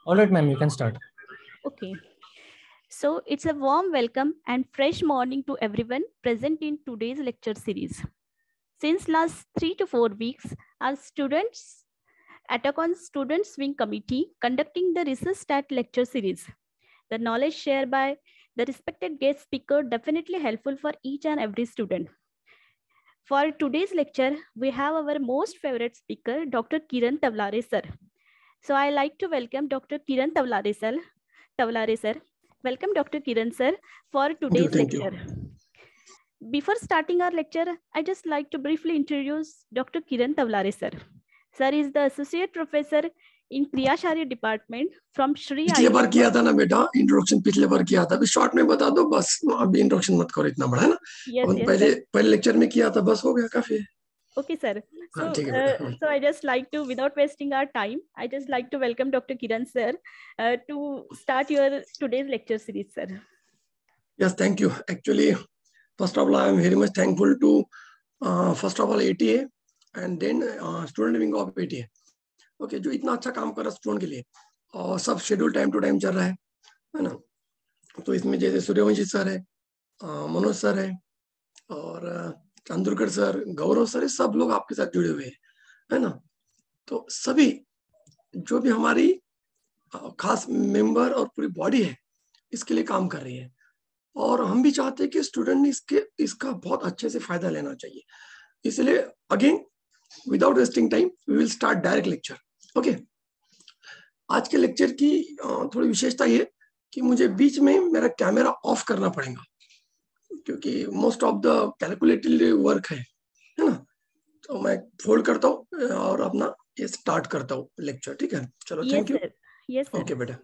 All right, ma'am, you can start. Okay. So it's a warm welcome and fresh morning to everyone present in today's lecture series. Since last 3 to 4 weeks, our students Atacon Student Swing Committee conducting the Research Stat lecture series. The knowledge shared by the respected guest speaker definitely helpful for each and every student. For today's lecture, we have our most favorite speaker, Dr. Kiran Tavlare sir. So I like to welcome Dr. Kiran Tavlare sir. Welcome Dr. Kiran sir for today's lecture. Before starting our lecture, I just like to briefly introduce Dr. Kiran Tavlare sir. Sir is the associate professor in क्रियाशारी department from Shri पिछले बार किया था ना बेटा introduction पिछले बार किया था अभी short में बता दो बस अभी इंट्रोडक्शन मत करो इतना बड़ा है ना पहले लेक्चर में किया था बस हो गया काफी Okay sir, so I just like to, without wasting our time, I just like to welcome Dr. Kiran sir to start your today's lecture series sir. Yes, thank you. Actually, first of all, I am very much thankful to first of all ATA and then student wing of ATA. Okay, जो इतना अच्छा काम कर रहा है student के लिए और सब शेड्यूल टाइम टू टाइम चल रहा है ना। तो इसमें जैसे सूर्यवंशी सर है, मनोज सर है और चांदुरकर सर, गौरव सर, सब लोग आपके साथ जुड़े हुए हैं, है ना। तो सभी जो भी हमारी खास मेंबर और पूरी बॉडी है इसके लिए काम कर रही है और हम भी चाहते हैं कि स्टूडेंट ने इसका बहुत अच्छे से फायदा लेना चाहिए। इसलिए again without wasting time we will start direct lecture. Okay, आज के लेक्चर की थोड़ी विशेषता ये कि मुझे बीच में मेरा कैमरा ऑफ करना पड़ेगा क्योंकि most of the calculated work है ना। तो मैं फोल्ड करता हूँ और अपना ये स्टार्ट करता हूँ लेक्चर। ठीक है, चलो thank you. Yes sir. Okay बेटा।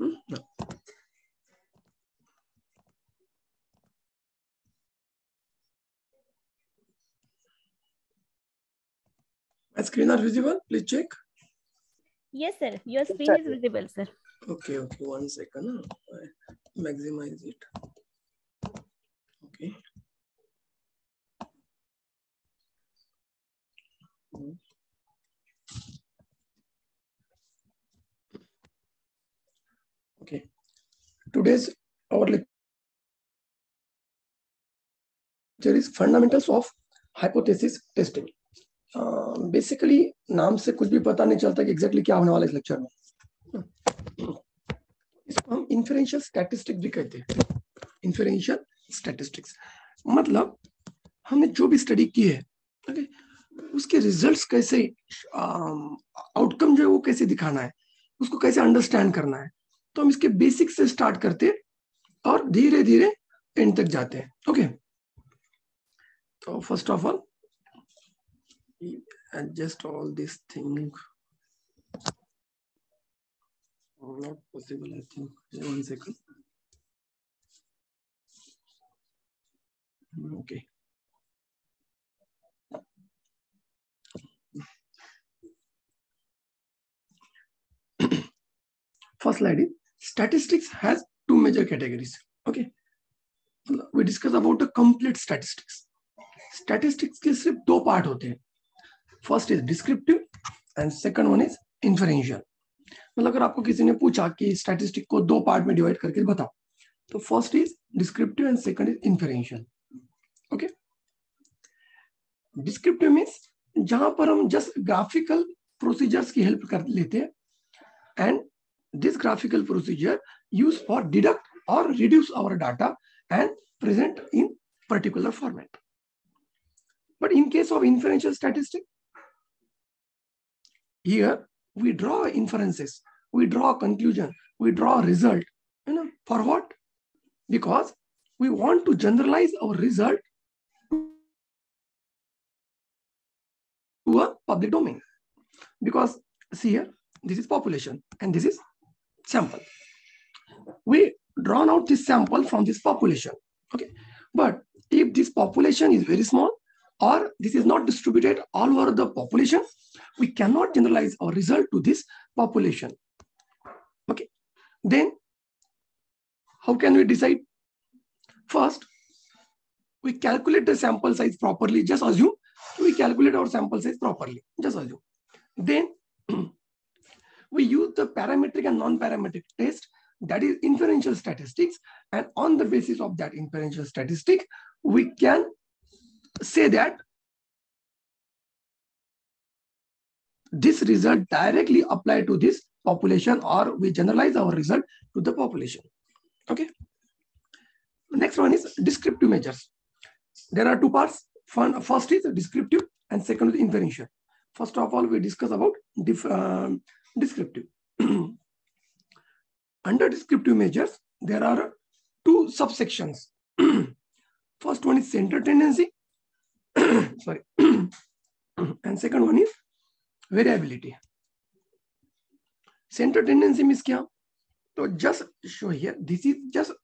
My screen are visible? Please check. Yes, sir. Your screen is visible, sir. Okay, 1 second. I maximize it. Okay. Okay. Today's our lecture is fundamentals of hypothesis testing. Basically नाम से कुछ भी पता नहीं चलता कि exactly क्या होने वाला है इस लेक्चर में। इसको हम इन्फेरेंशियल स्टैटिस्टिक्स भी कहते हैं। इन्फेरेंशियल स्टैटिस्टिक्स मतलब हमने जो भी स्टडी की है, ओके, उसके रिजल्ट्स कैसे, आउटकम जो है वो कैसे दिखाना है, उसको कैसे अंडरस्टैंड करना है। तो हम इसके बेसिक से स्टार्ट करते और धीरे धीरे एंड तक जाते हैं। ओके, तो first of all adjust all this thing. Not possible, I think. 1 second. Okay. First slide is statistics has two major categories. Okay. We discuss about the complete statistics. Statistics के सिर्फ दो part होते हैं. First is descriptive and second one is inferential. मतलब अगर आपको किसी ने पूछा कि स्टैटिस्टिक को दो पार्ट में डिवाइड करके बताओ, तो first is descriptive and second is inferential. Okay, descriptive means जहां पर हम जस्ट ग्राफिकल प्रोसीजर्स की हेल्प कर लेते हैं and this graphical procedure use for deduct और reduce our data and present in particular format. But in case of inferential statistic, here we draw inferences, we draw conclusion, we draw result. You know, for what? Because we want to generalize our result to a public domain. Because see here, this is population and this is sample. We drawn out this sample from this population. Okay, but if this population is very small or this is not distributed all over the population, we cannot generalize our result to this population. Okay, then how can we decide? First, we calculate the sample size properly. Just assume we calculate our sample size properly. Just assume. Then we use the parametric and non-parametric test, that is inferential statistics, and on the basis of that inferential statistic we can say that this result directly apply to this population, or we generalize our result to the population. Okay. Next one is descriptive measures. There are two parts. First is descriptive and second is inferential. First of all, we discuss about descriptive. Under descriptive measures, there are two subsections. First one is center tendency, sorry, and second one is variability. Center tendency means kya? So just show here, this is just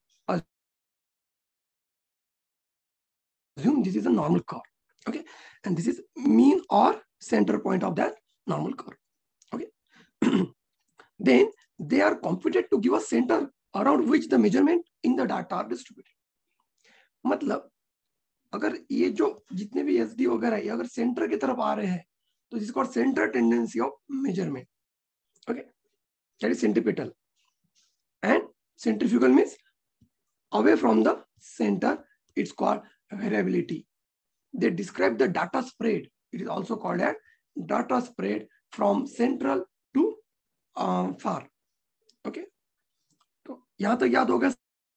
assume this is a normal curve, okay, and this is mean or center point of that normal curve, okay. Then they are computed to give a center around which the measurement in the data are distributed. मतलब अगर ये जो जितने भी SD वगैरह है अगर centre की तरफ आ रहे हैं तो this is called center tendency of measurement, okay, that is centripetal, and centrifugal means away from the center, it's called variability. They describe the data spread. It is also called as data spread from central to far. Okay. तो यहां तक याद होगा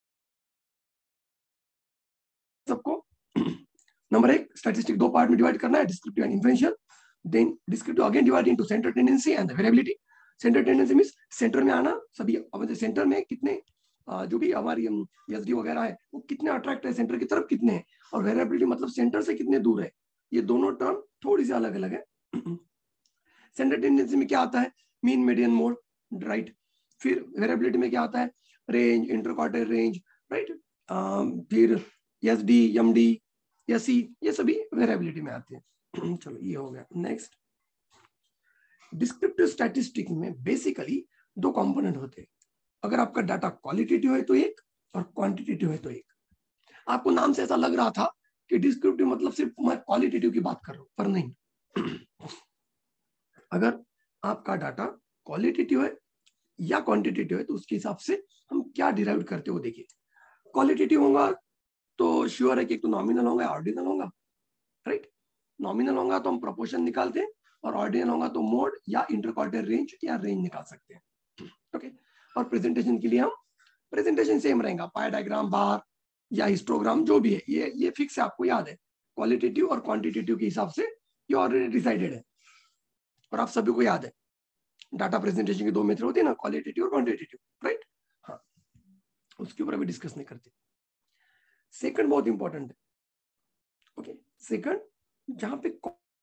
सबको. Number एक, statistic दो part में divide करना है, descriptive and inferential. Then descriptive again divide into centre tendency and variability. Centre tendency means centre में आना, सभी अब सेंटर में कितने जो भी हमारी एसडी वगैरह है वो कितने अट्रैक्ट है सेंटर की तरफ कितने हैं, और वेरिएबिलिटी मतलब सेंटर से कितने दूर है. ये दोनों टर्म थोड़ी सी अलग अलग है. सेंटर टेंडेंसी में क्या आता है, मीन मीडियन मोड, राइट. फिर वेरिएबिलिटी में क्या आता है, रेंज, इंटरक्वार्टर रेंज, राइट. फिर एसडी, एमडी, एसई, ये सभी वेरिएबिलिटी में आते हैं. चलो ये हो गया. नेक्स्ट, डिस्क्रिप्टिव स्टैटिस्टिक में बेसिकली दो कंपोनेंट होते हैं. अगर आपका डाटा क्वालिटेटिव है तो एक, और क्वांटिटेटिव है तो एक. आपको नाम से ऐसा लग रहा था कि डिस्क्रिप्टिव मतलब सिर्फ मैं क्वालिटेटिव की बात कर रहा हूं, पर नहीं. अगर आपका डाटा क्वालिटेटिव है या क्वांटिटेटिव है तो उसके हिसाब से हम क्या डिराइव करते हो देखिए. क्वालिटेटिव होगा तो श्योर है कि एक तो नॉमिनल होगा, ऑर्डिनल होगा, राइट. नॉमिनल होगा तो हम प्रोपोर्शन निकालते हैं, और ऑर्डिनल होगा तो मोड या इंटरक्वार्टर रेंज या रेंज निकाल सकते हैं. ओके. और प्रेजेंटेशन के लिए हम प्रेजेंटेशन सेम रहेगा, पाई डायग्राम, बार या हिस्टोग्राम जो भी है, ये फिक्स है, आपको याद है. क्वालिटेटिव और क्वांटिटेटिव के हिसाब से ये ऑलरेडी डिसाइडेड है, और आप सभी को याद है डाटा प्रेजेंटेशन के दो मेथड होते हैं ना, क्वालिटेटिव और क्वांटिटेटिव, राइट. हाँ, उसके ऊपर अभी डिस्कस नहीं करते. सेकंड बहुत इंपॉर्टेंट है. ओके. सेकंड, जहां पे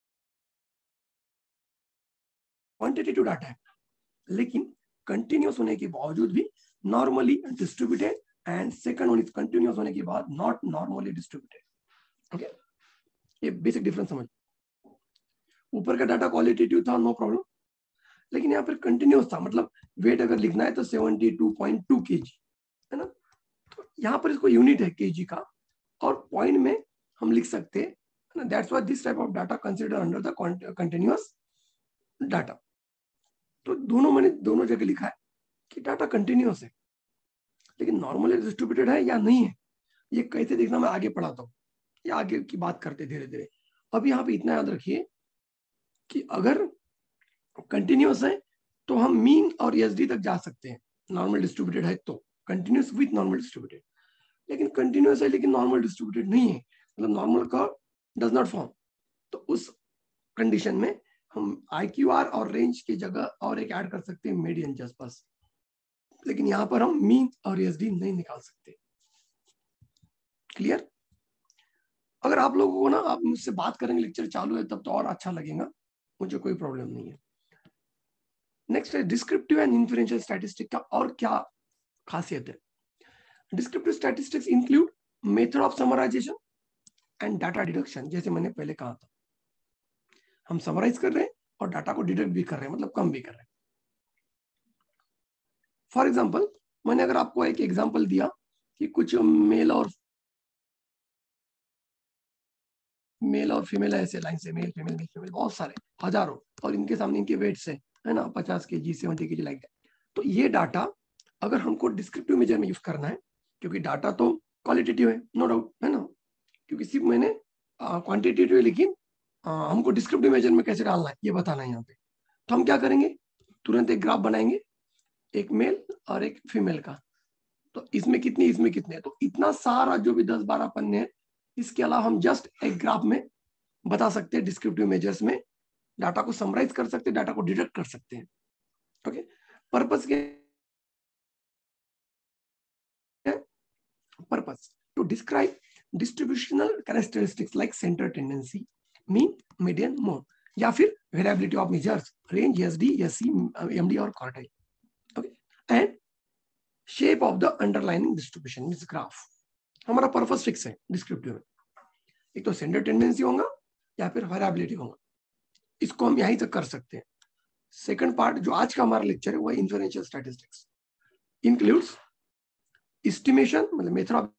क्वांटिटेटिव डाटा है लेकिन कंटिन्यूअस होने के बावजूद भी normally distributed, and second one is continuous होने के बाद नॉट नॉर्मली डिस्ट्रीब्यूटेड. ओके. ये बेसिक डिफरेंस समझ. ऊपर का डाटा क्वालिटेटिव था, नो प्रॉब्लम, लेकिन यहाँ पर कंटिन्यूअस था, मतलब वेट अगर लिखना है तो 72.2 kg है ना. तो यहाँ पर इसको यूनिट है kg का, और पॉइंट में हम लिख सकते हैं. That's why this type of data consider under the continuous data. तो मैंने दोनों जगह लिखा है कि डाटा कंटिन्यूअस है, लेकिन नॉर्मली डिस्ट्रीब्यूटेड है या नहीं है, ये कैसे देखना मैं आगे पढ़ाता हूँ, या आगे की बात करते धीरे धीरे. अब यहाँ पे इतना याद रखिए कि अगर कंटिन्यूअस है तो हम मीन और एसडी तक जा सकते हैं. नॉर्मल डिस्ट्रीब्यूटेड है तो कंटिन्यूअस विथ नॉर्मल डिस्ट्रीब्यूटेड. लेकिन कंटिन्यूअस है लेकिन नॉर्मल डिस्ट्रीब्यूटेड नहीं है, मतलब normal curve does not form, तो उस कंडीशन में हम IQR और रेंज की जगह और एक ऐड कर सकते हैं, मीडियन, जस्ट बस. लेकिन यहाँ पर हम मीन और एसडी नहीं निकाल सकते. क्लियर. अगर आप लोगों को ना, आप मुझसे बात करेंगे, लेक्चर चालू है तब तो और अच्छा लगेगा, मुझे कोई प्रॉब्लम नहीं है. नेक्स्ट है डिस्क्रिप्टिव एंड इन्फरेंशियल स्टैटिस्टिक का और क्या खासियत है. Descriptive statistics include method of summarization and data deduction. जैसे मैंने पहले कहा था, हम समराइज कर रहे हैं और डाटा को डिडक्ट भी कर रहे हैं, मतलब कम भी कर रहे हैं. फॉर एग्जाम्पल, मैंने अगर आपको एक एग्जाम्पल दिया कि कुछ मेल और फीमेल ऐसे लाइन से, मेल फीमेल बहुत सारे, हजारों, और इनके सामने इनके वेट्स है, है ना, 50 kg 70 kg लाइक दैट। तो ये डाटा अगर हमको डिस्क्रिप्टिव मेजर में यूज करना है, क्योंकि डाटा तो क्वालिटेटिव है, नो डाउट, है ना, क्योंकि सिर्फ मैंने क्वांटिटेटिव है, लेकिन हमको डिस्क्रिप्टिव मेजर में कैसे डालना है ये बताना है यहाँ पे। तो हम क्या करेंगे, तुरंत एक ग्राफ बनाएंगे, एक मेल और एक फीमेल का, तो इसमें कितने इसमें कितने, तो इतना सारा जो भी 10-12 पन्ने हैं, इसके अलावा हम जस्ट एक ग्राफ में बता सकते हैं, डिस्क्रिप्टिव मेजर्स में डाटा को समराइज कर सकते हैं, डाटा को डिडक्ट कर सकते हैं। ओके, पर्पस के purpose to describe distributional characteristics like centre tendency, mean, median, mode, या फिर variability of measures, range, SD, SC, MD और quartile. Okay, and shape of the underlining distribution means graph. हमारा purpose fix है descriptive में, एक तो centre tendency होगा या फिर वेरिएबिलिटी होगा, इसको हम यहीं तक कर सकते हैं। सेकंड पार्ट जो आज का हमारा लेक्चर है वो इन्फरेंशियल स्टैटिस्टिक्स, इंक्लूड्स एस्टिमेशन, मतलब method of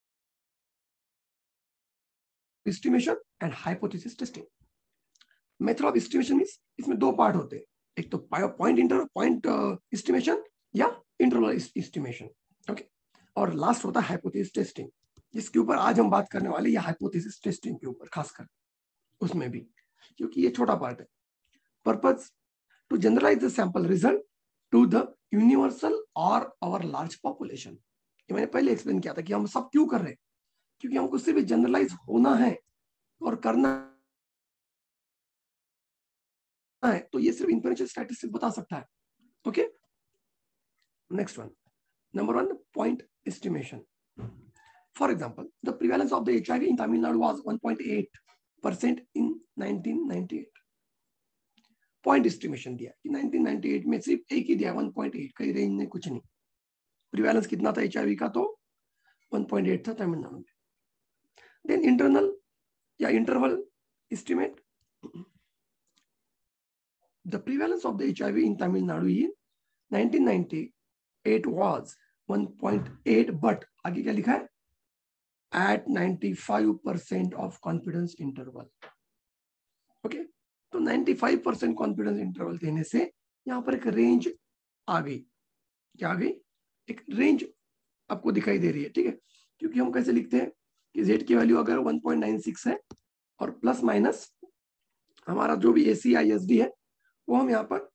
estimation and hypothesis testing. Method of estimation means इसमें दो पार्ट होते हैं, एक तो पॉइंट एस्टिमेशन या इंटरवल एस्टिमेशन, ओके, और लास्ट होता है हाइपोथेसिस टेस्टिंग, जिसके ऊपर आज हम बात करने वाले, या हाइपोथेसिस टेस्टिंग के ऊपर खासकर, उसमें भी क्योंकि ये छोटा पार्ट है। Purpose to generalise the sample result to the universal और आवर लार्ज पॉपुलेशन। ये मैंने पहले एक्सप्लेन किया था कि हम सब क्यों कर रहे हैं, क्योंकि हमको सिर्फ जनरलाइज होना है और करना है, तो ये सिर्फ इंफरेंशियल स्टैटिस्टिक्स बता सकता है। Okay, next one, number 1, point estimation. For example, the prevalence of the HIV in Tamil Nadu was 1.8% in 1998. Point estimation दिया कि 1998 में सिर्फ एक ही दिया, 1.8, कई रेंज में कुछ नहीं। प्रिवेलेंस कितना था HIV का, तो 1.8 था तमिलनाडु में। देन इंटरनल या interval estimate, the prevalence of the HIV in Tamil Nadu in 1998 was 1.8, but आगे क्या लिखा है, at 95% of confidence interval। Okay, तो 95% कॉन्फिडेंस इंटरवल देने से यहाँ पर एक रेंज आ गई, क्या आ गई, एक रेंज आपको दिखाई दे रही है, ठीक है, क्योंकि हम कैसे लिखते हैं कि Z की वैल्यू अगर 1.96 है और प्लस माइनस हमारा जो भी ACISD है वो हम यहाँ पर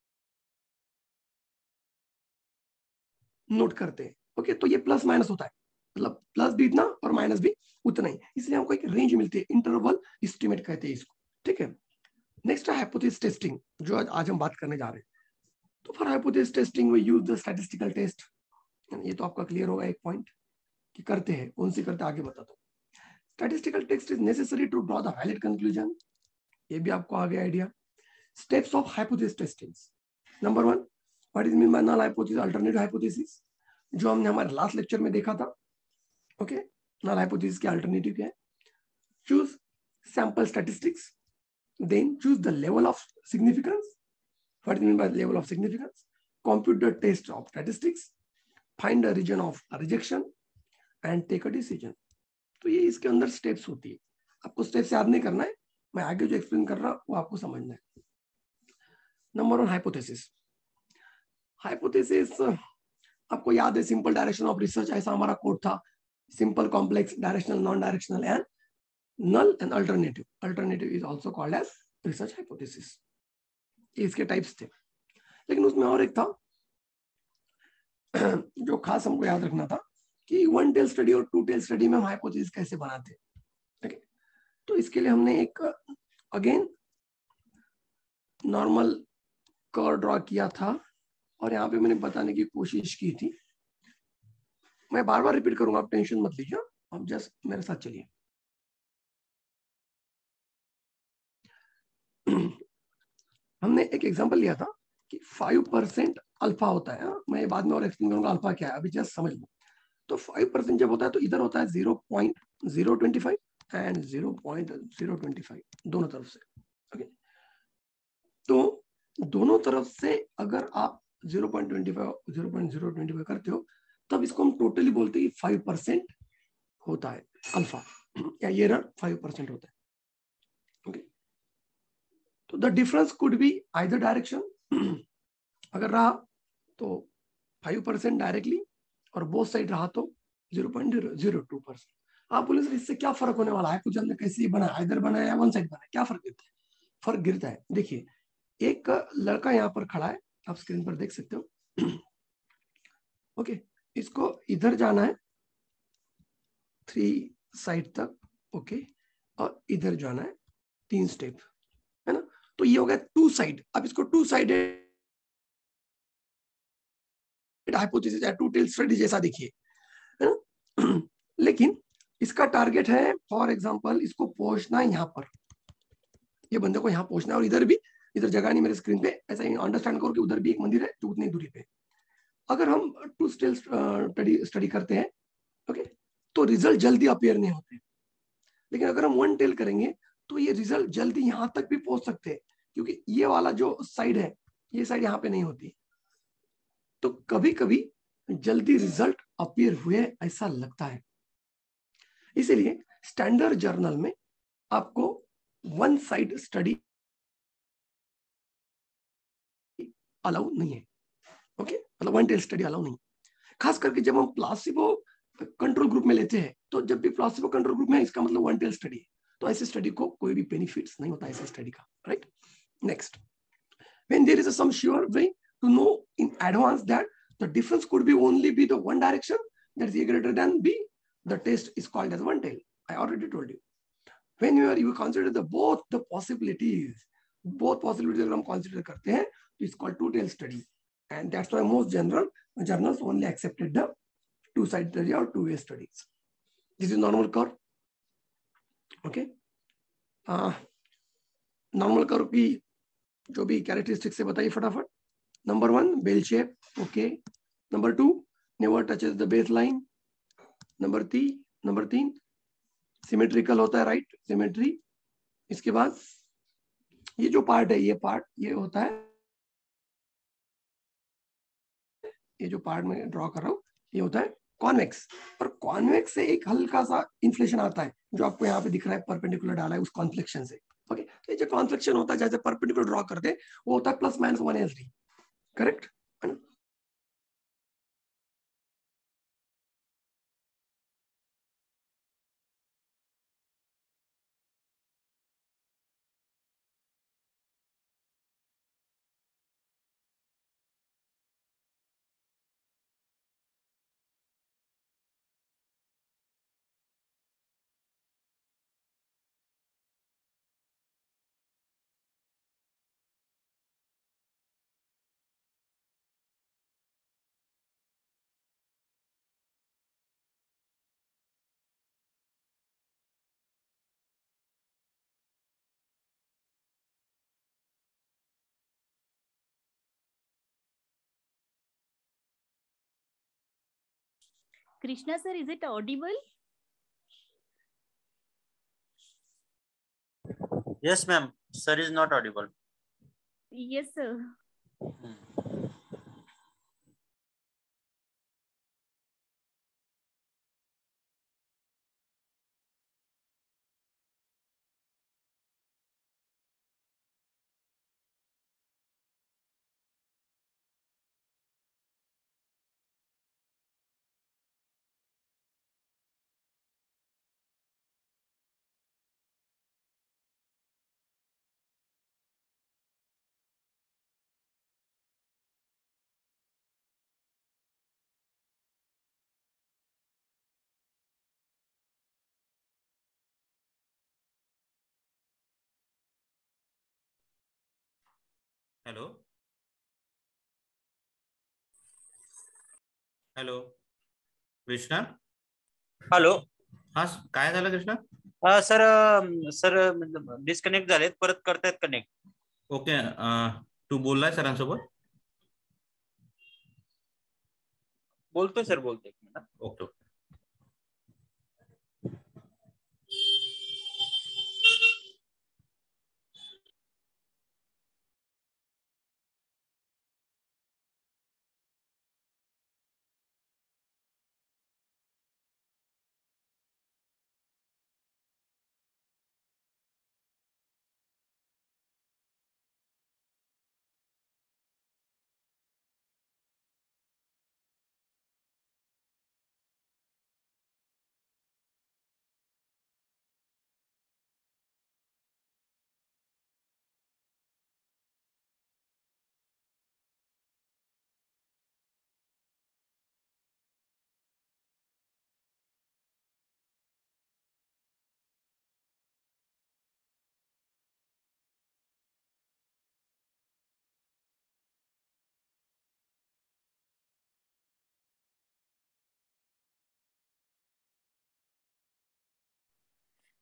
नोट करते हैं। ओके, तो ये प्लस माइनस होता है, मतलब प्लस भी इतना और माइनस भी उतना ही, इसलिए हमको एक रेंज मिलती है, इंटरवल एस्टिमेट कहते हैं इसको, ठीक है। नेक्स्ट है हाइपोथेसिस टेस्टिंग, जो आज हम बात करने जा रहे हैं। तो for hypothesis testing we use the statistical test. ये तो आपका क्लियर होगा एक पॉइंट कि करते हैं, कौन सी करते हैं आगे बता दो। Statistical test is necessary to draw the valid conclusion, ये भी आपको आ गया idea. Steps of hypothesis testing, number 1, what is mean by null hypothesis, alternative hypothesis, जो हमने हमारे लास्ट लेक्चर में देखा था। ओके, नल हाइपोथेसिस के अल्टरनेटिव क्या है, choose sample statistics, then choose the level of significance. What do you mean by level of significance? Compute the test of statistics, find a region of rejection and take a decision. तो ये इसके अंदर steps होती है, आपको steps याद नहीं करना है, मैं आगे जो एक्सप्लेन कर रहा हूं वो आपको समझना है। Number 1, hypothesis. हाइपोथेसिस आपको याद है, सिंपल डायरेक्शन ऑफ रिसर्च, ऐसा हमारा कोड था, simple, complex, directional, non directional and null and alternative. Alternative is also called as research hypothesis. इसके टाइप्स थे, लेकिन उसमें और एक था जो खास हमको याद रखना था कि 1 टेल स्टडी और 2 टेल स्टडी में हम हाइपोथेसिस कैसे बनाते हैं। ठीक है, तो इसके लिए हमने एक अगेन नॉर्मल कर्व ड्रॉ किया था और यहाँ पे मैंने बताने की कोशिश की थी, मैं बार बार रिपीट करूंगा, आप टेंशन मत लीजिए, आप जस्ट मेरे साथ चलिए। हमने एक एग्जांपल लिया था कि 5% अल्फा होता है, मैं बाद में और एक्सप्लेन करूंगा अल्फा क्या है, अभी जस्ट समझ लो। तो 5% जब होता है तो इधर होता है 0.025 एंड 0.025 दोनों तरफ से। ओके, तो दोनों तरफ से अगर आप 0.025 करते हो तब इसको हम टोटली बोलते हैं 5% होता है अल्फा, या ये 5% होता है। ओके, तो the difference could be either direction अगर रहा तो 5% डायरेक्टली, और बोथ साइड रहा तो 0.002%। आप बोले सर इससे क्या फर्क होने वाला है, कुछ हमने कैसे बना, इधर बना है या वन साइड बना है, क्या फर्क गिरता है? फर्क गिरता है। देखिए एक लड़का यहाँ पर खड़ा है, आप स्क्रीन पर देख सकते हो। ओके, इसको इधर जाना है 3 साइड तक, ओके, और इधर जाना है 3 स्टेप, है ना? तो ये हो गया 2 साइड। अब इसको 2 साइडेड हाइपोथेसिस या 2 टेल स्टडी जैसा देखिए, है ना? लेकिन इसका टारगेट है फॉर एग्जांपल इसको पहुंचना है यहाँ पर, ये बंदे को यहाँ पहुंचना है, और इधर भी, इधर जगह नहीं मेरे स्क्रीन पे, ऐसा ही अंडरस्टैंड करो कि उधर भी एक मंदिर है जो उतनी दूरी पे। अगर हम 2 स्टेल स्टडी करते हैं, ओके, तो रिजल्ट जल्दी अपियर नहीं होते। लेकिन अगर हम 1 टेल करेंगे तो ये रिजल्ट जल्दी यहां तक भी पहुंच सकते हैं, क्योंकि ये वाला जो साइड है, ये साइड यहाँ पे नहीं होती। तो कभी कभी जल्दी रिजल्ट अपीयर हुए ऐसा लगता है। इसीलिए स्टैंडर्ड जर्नल में आपको 1 साइड स्टडी अलाउ नहीं है, ओके, मतलब 1 टेल स्टडी अलाउ नहीं। खास करके जब हम प्लासिबो कंट्रोल ग्रुप में लेते हैं, तो जब भी प्लासिबो कंट्रोल ग्रुप में है, इसका मतलब 1 टेल स्टडी है, तो ऐसे स्टडी को कोई भी बेनिफिट्स नहीं होता ऐसे स्टडी का, right? Next, when there is some sure way to know in advance that the difference could be only be the one direction, that is A greater than B, the test is called as 1 tail. I already told you. When you consider the both the possibilities अगर हम consider करते हैं, तो it's called 2 tail study, and that's why most journals only accepted the 2 side study or 2-way studies. This is normal curve, okay. Normal curve की जो भी characteristics है बताइए फटाफट। Number 1 bell shape, okay. Number 2 never touches the base line. Number 3 symmetrical होता है, right, symmetry. इसके बाद ये जो पार्ट है, ये पार्ट ये होता है, ये जो पार्ट में ड्रॉ कर रहा हूँ ये होता है कॉन्वेक्स, और कॉन्वेक्स से एक हल्का सा इन्फ्लेशन आता है जो आपको यहाँ पे दिख रहा है, परपेंडिकुलर डाला है उस कॉन्फ्लेक्शन से, ओके। तो ये जो कॉन्फ्लेक्शन होता है जैसे परपेंडिकुलर ड्रॉ करते हैं, वो होता है +-1 LD, करेक्ट, है ना? Krishna sir, is it audible? Yes, ma'am. Sir is not audible. Yes, sir. Hello hello Krishna, hello. हा काय झालं कृष्णा? सर सर डिस्कनेक्ट झालेत, परत करतायत कनेक्ट. ओके, तू बोललाय सरांसोबत? बोलतोय सर, बोलतोय. ओके.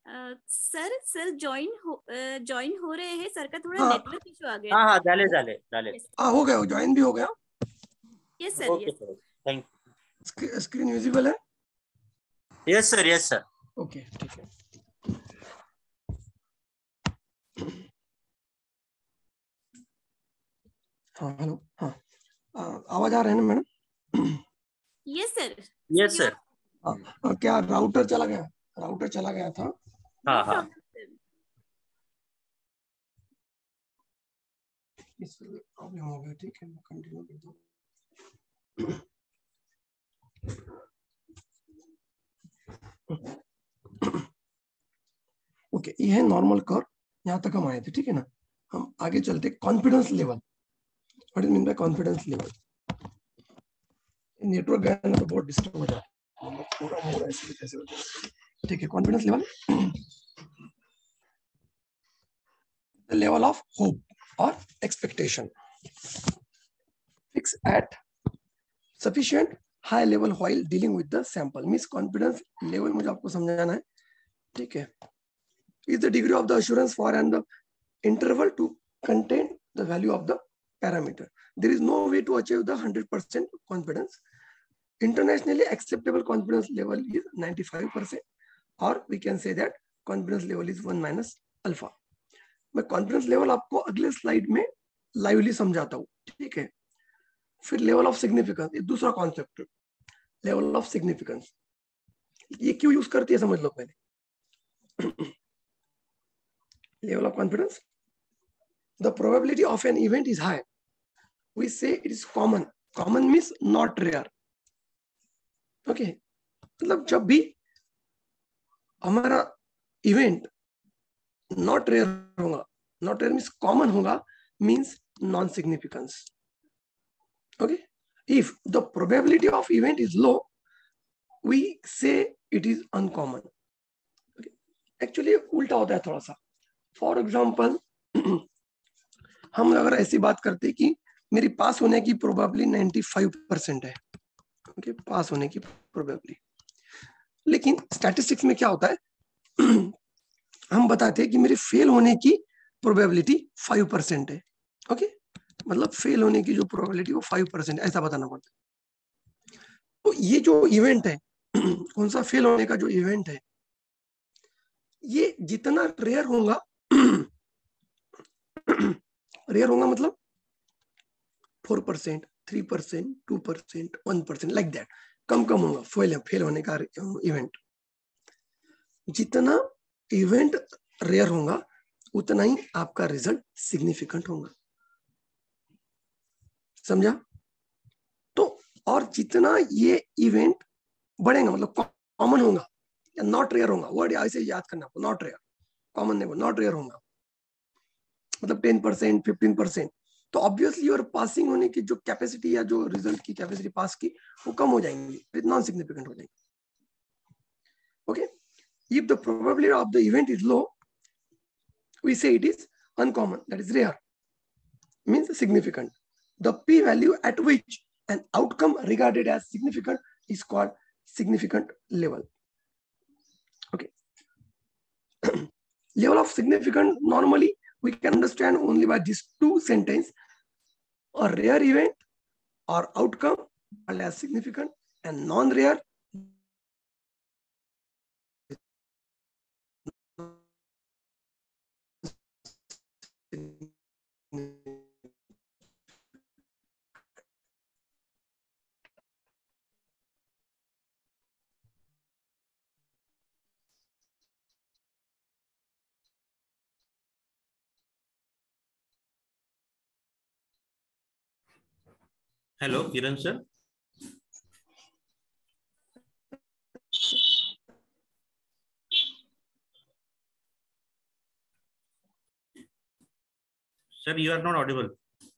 सर ज्वाइन हो रहे हैं सर का थोड़ा हाँ। नेटवर्क इशू आ गया. हाँ झाले झाले झाले. हाँ हो गया, ज्वाइन भी हो गया. Yes sir. Okay sir, thank screen visible है? यू. Yes sir. ओके ठीक है. हाँ हेलो. हाँ आवाज आ रहा है ना madam? Yes sir. Yes sir. क्या राउटर चला गया? राउटर चला गया था. हाँ. इसलिए प्रॉब्लम हो गया. ठीक है, कंटिन्यू कर दो. ओके, ये है नॉर्मल कर्व. यहाँ तक हम आए थे. ठीक है ना. हम आगे चलते. Confidence level. What is mean by confidence level? Network गया ना तो बहुत डिस्टर्ब हो जाता है. पूरा मोड ऐसे कैसे होता है. ठीक है. Confidence level, the level of hope or expectation fixed at sufficient high level while dealing with the sample. Means confidence level मुझे आपको समझाना है. ठीक है. is the degree of the assurance for and the interval to contain the value of the parameter. There is no way to achieve the 100% confidence. Internationally acceptable confidence level is 95%, or we can say that confidence level is 1 minus alpha. मैं confidence level आपको अगले slide में lively समझाता हूँ. ठीक है. फिर level of significance, ये दूसरा कॉन्सेप्ट. लेवल ऑफ सिग्निफिकेंस ये क्यों यूज करती है समझ लो पहले. Level of confidence, the probability of an event is high, we say it is common. Common means not rare. Okay. मतलब जब भी हमारा इवेंट नॉट रेयर होगा, नॉट रेयर मीन्स कॉमन होगा, means non significance. Okay. If the probability of event is low, we say it is uncommon. Actually उल्टा होता है थोड़ा सा. फॉर एग्जाम्पल, हम अगर ऐसी बात करते कि मेरी पास होने की प्रोबेबिलिटी 95% है. ओके, पास होने की प्रोबेबिलिटी. लेकिन स्टैटिस्टिक्स में क्या होता है, हम बताते हैं कि मेरे फेल होने की प्रोबेबिलिटी 5% है. ओके. मतलब फेल होने की जो प्रोबेबिलिटी वो 5% ऐसा बताना पड़ता है. तो ये जो इवेंट है, कौन सा फेल होने का जो इवेंट है, ये जितना रेयर होगा, रेयर होगा मतलब 4%, 3%, 2%, 1% लाइक दैट. कम होगा फेल होने का इवेंट. जितना इवेंट रेयर होगा उतना ही आपका रिजल्ट सिग्निफिकेंट होगा. समझा? तो और जितना ये इवेंट बढ़ेगा, मतलब कॉमन होगा या नॉट रेयर होगा, वर्ड ऐसे याद करना आपको. नॉट रेयर, कॉमन नहीं, नॉट रेयर होगा मतलब 10%, 15%. तो ऑब्वियसली और पासिंग होने की जो कैपेसिटी या जो रिजल्ट की कैपेसिटी पास की वो कम हो जाएंगी, नॉन सिग्निफिकेंट हो जाएंगी. Okay. If the probability of the event is low, we say it is uncommon, that is rare, means significant. The p-value at which an outcome regarded as significant is called significant level. Okay. Level of significance normally we can understand only by these two sentences: a rare event or outcome called as significant, and non-rare hello Kiran sir. Sir, you are not audible.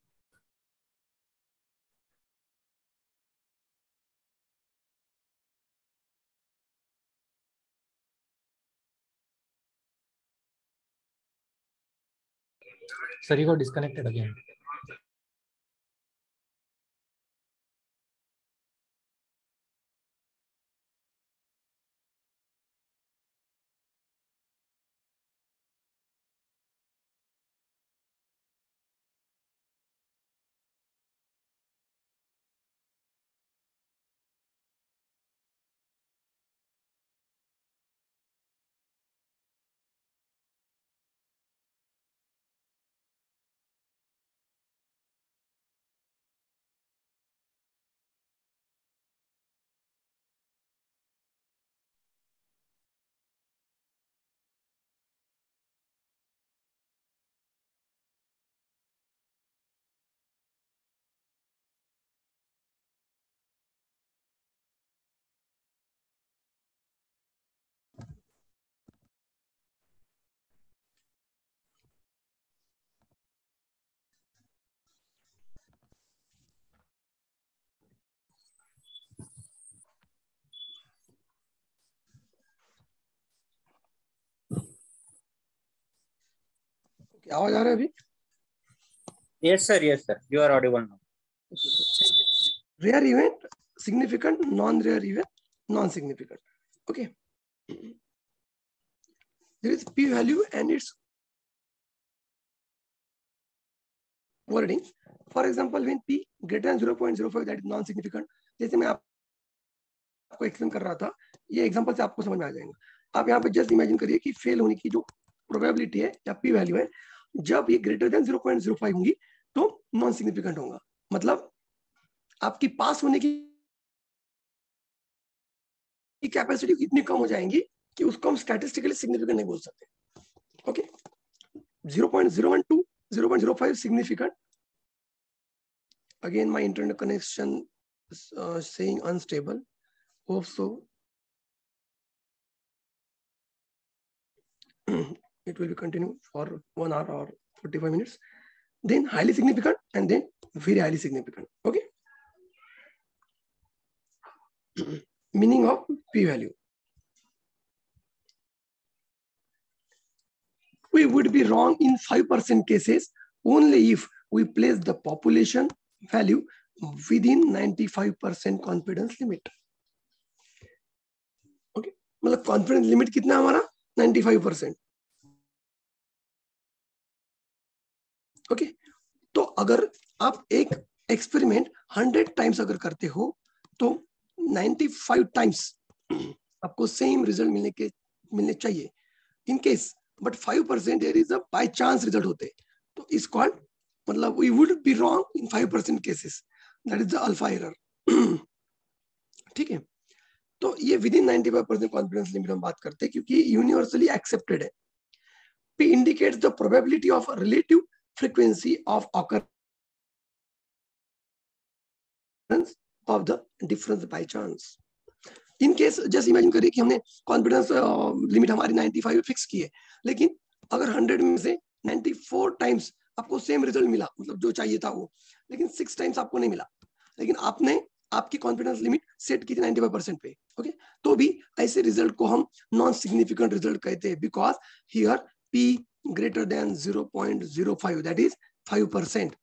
Sir, you got disconnected again. आवाज आ रहा है अभी? Yes, sir. Yes, sir. You are audible now. Rare event, significant, non-rare event, non-significant. Okay. There is p-value and its wording. For example, when p greater than 0.05, that is non-significant. जैसे मैं आपको explain कर रहा था, ये example से आपको समझ में आ जाएगा. आप यहाँ पे जस्ट इमेजिन करिए कि फेल होने की जो प्रोबेबिलिटी है या पी वैल्यू है, जब ये ग्रेटर देन 0.05 होंगी तो नॉन सिग्निफिकेंट होगा. मतलब आपकी पास होने की कैपेसिटी इतनी कम हो जाएंगी कि उसको हम स्टैटिस्टिकली सिग्निफिकेंट नहीं बोल सकते. Okay. 0.012, 0.05 significant. Again, my internet connection is saying unstable. Hope so. It will be continue for 1 hour or 45 minutes. Then highly significant and then very highly significant. Okay. Meaning of p-value. We would be wrong in 5% cases only if we place the population value within 95% confidence limit. Okay, मतलब confidence limit कितना हमारा 95%. Okay, तो अगर आप एक experiment 100 times अगर करते हो तो 95 टाइम्स आपको सेम रिजल्ट मिलने चाहिए. In case but 5% there is a by chance result होते, तो इस called मतलब we would be wrong in 5% cases. That is the alpha error. ठीक है. तो ये within 95% confidence limit हम बात करते हैं क्योंकि universally accepted है. P indicates the probability of a relative frequency of occurrence of the difference by chance. In case just imagine करिए कि हमने कॉन्फिडेंस लिमिट हमारी 95 फिक्स की है, लेकिन अगर 100 में से 94 टाइम्स आपको सेम रिजल्ट मिला, मतलब जो चाहिए था वो, लेकिन 6 टाइम्स आपको नहीं मिला, लेकिन आपने आपकी कॉन्फिडेंस लिमिट सेट की थी 95% पे. ओके, तो भी ऐसे रिजल्ट को हम नॉन सिग्निफिकेंट रिजल्ट कहते हैं because here p greater than 0.05 that is 5%.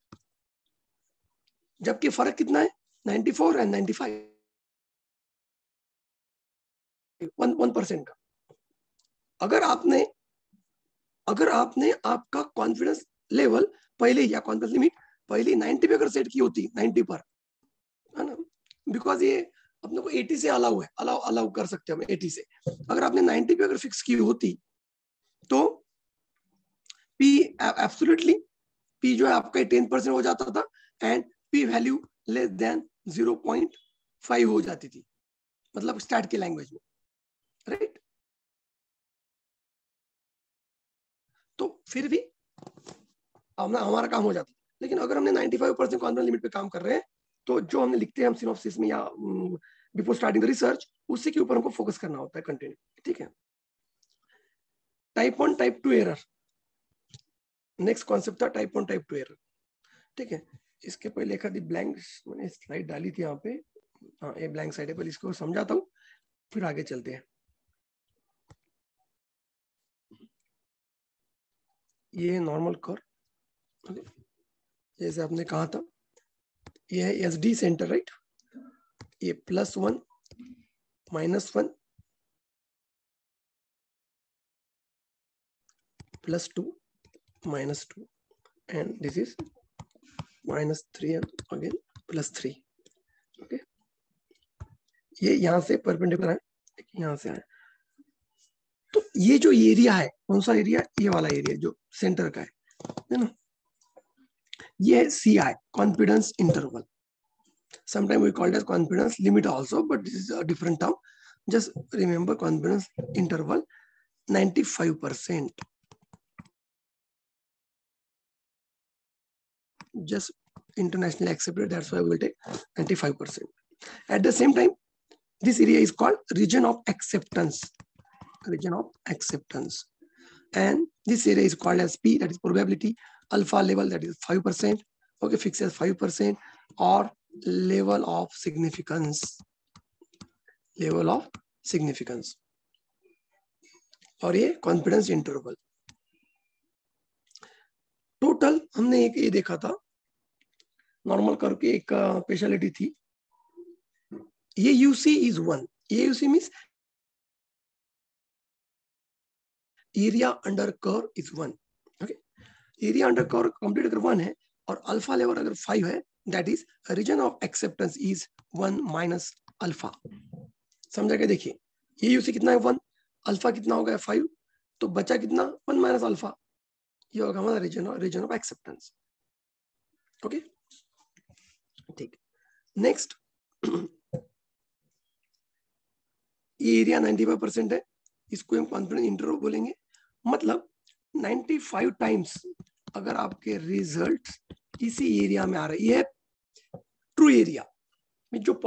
जबकि फर्क कितना है 94 एंड 95, 1% का. अगर आपने आपका कॉन्फिडेंस लेवल पहले या कॉन्फिडेंस लिमिट पहले 90 पे अगर सेट की होती, 90 पर, है ना, बिकॉज ये अपने को 80 से अलाउ है, अलाउ कर सकते हैं हम 80 से. अगर आपने 90 पे अगर फिक्स की होती तो p एब्सोल्युटली p जो है आपका 10% हो जाता था and p value less than 0.5 हो जाती थी, मतलब स्टैट के लैंग्वेज में, राइट. तो फिर भी हमारा काम हो जाता. लेकिन अगर हमने 95% कॉन्फिडेंस लिमिट पे काम कर रहे हैं तो जो हमने लिखते हैं हम सिनॉप्सिस में या बिफोर स्टार्टिंग द रिसर्च, उसी के ऊपर हमको फोकस करना होता है कंटिन्यू. ठीक है. Type 1 type 2 error. Next concept था टाइप 1 टाइप 2 एरर. ठीक है. इसके पहले एक आधी ब्लैंक मैंने स्लाइड डाली थी यहाँ पे. हाँ, ये ब्लैंक साइड है, पहले इसको समझाता हूँ फिर आगे चलते हैं. ये नॉर्मल कर्व, जैसे आपने कहा था, ये है एसडी सेंटर, राइट. ये +1 -1 +2 -2 and this is -3 and again +3. Okay, ये यहाँ से परपेंडिकुलर है, यहाँ से है. तो ये जो एरिया है, कौन सा एरिया? ये वाला एरिया जो सेंटर का है ना, ये है CI, confidence interval. Sometimes we call it as confidence limit also, but this is a different term. Just remember confidence interval 95%. Just internationally accepted, that's why we will take 95%. At the same time, this area is called region of acceptance. Region of acceptance. And this area is called as P, that is probability. Alpha level, that is 5%. Okay, fixed as 5%, or level of significance. Level of significance. और ये confidence interval. Total हमने एक ये देखा था, normal curve की एक speciality थी, ये यूसी इज 1, ये UC means area under curve is 1। Okay, area under curve complete अगर 1 है और अल्फा लेवल अगर 5 है, that is region of acceptance is 1 minus alpha. समझा क्या? देखिए ये यूसी कितना है 1, अल्फा कितना हो गया 5, तो बचा कितना 1 माइनस अल्फा, ये होगा हमारा रीजन ऑफ एक्सेप्टेंस। ओके ठीक, नेक्स्ट ये एरिया 95% है, इसको हम कॉन्फिडेंस इंटरवल बोलेंगे। मतलब 95 टाइम्स अगर आपके रिजल्ट इसी एरिया में आ रहे, ये ट्रू एरिया में जो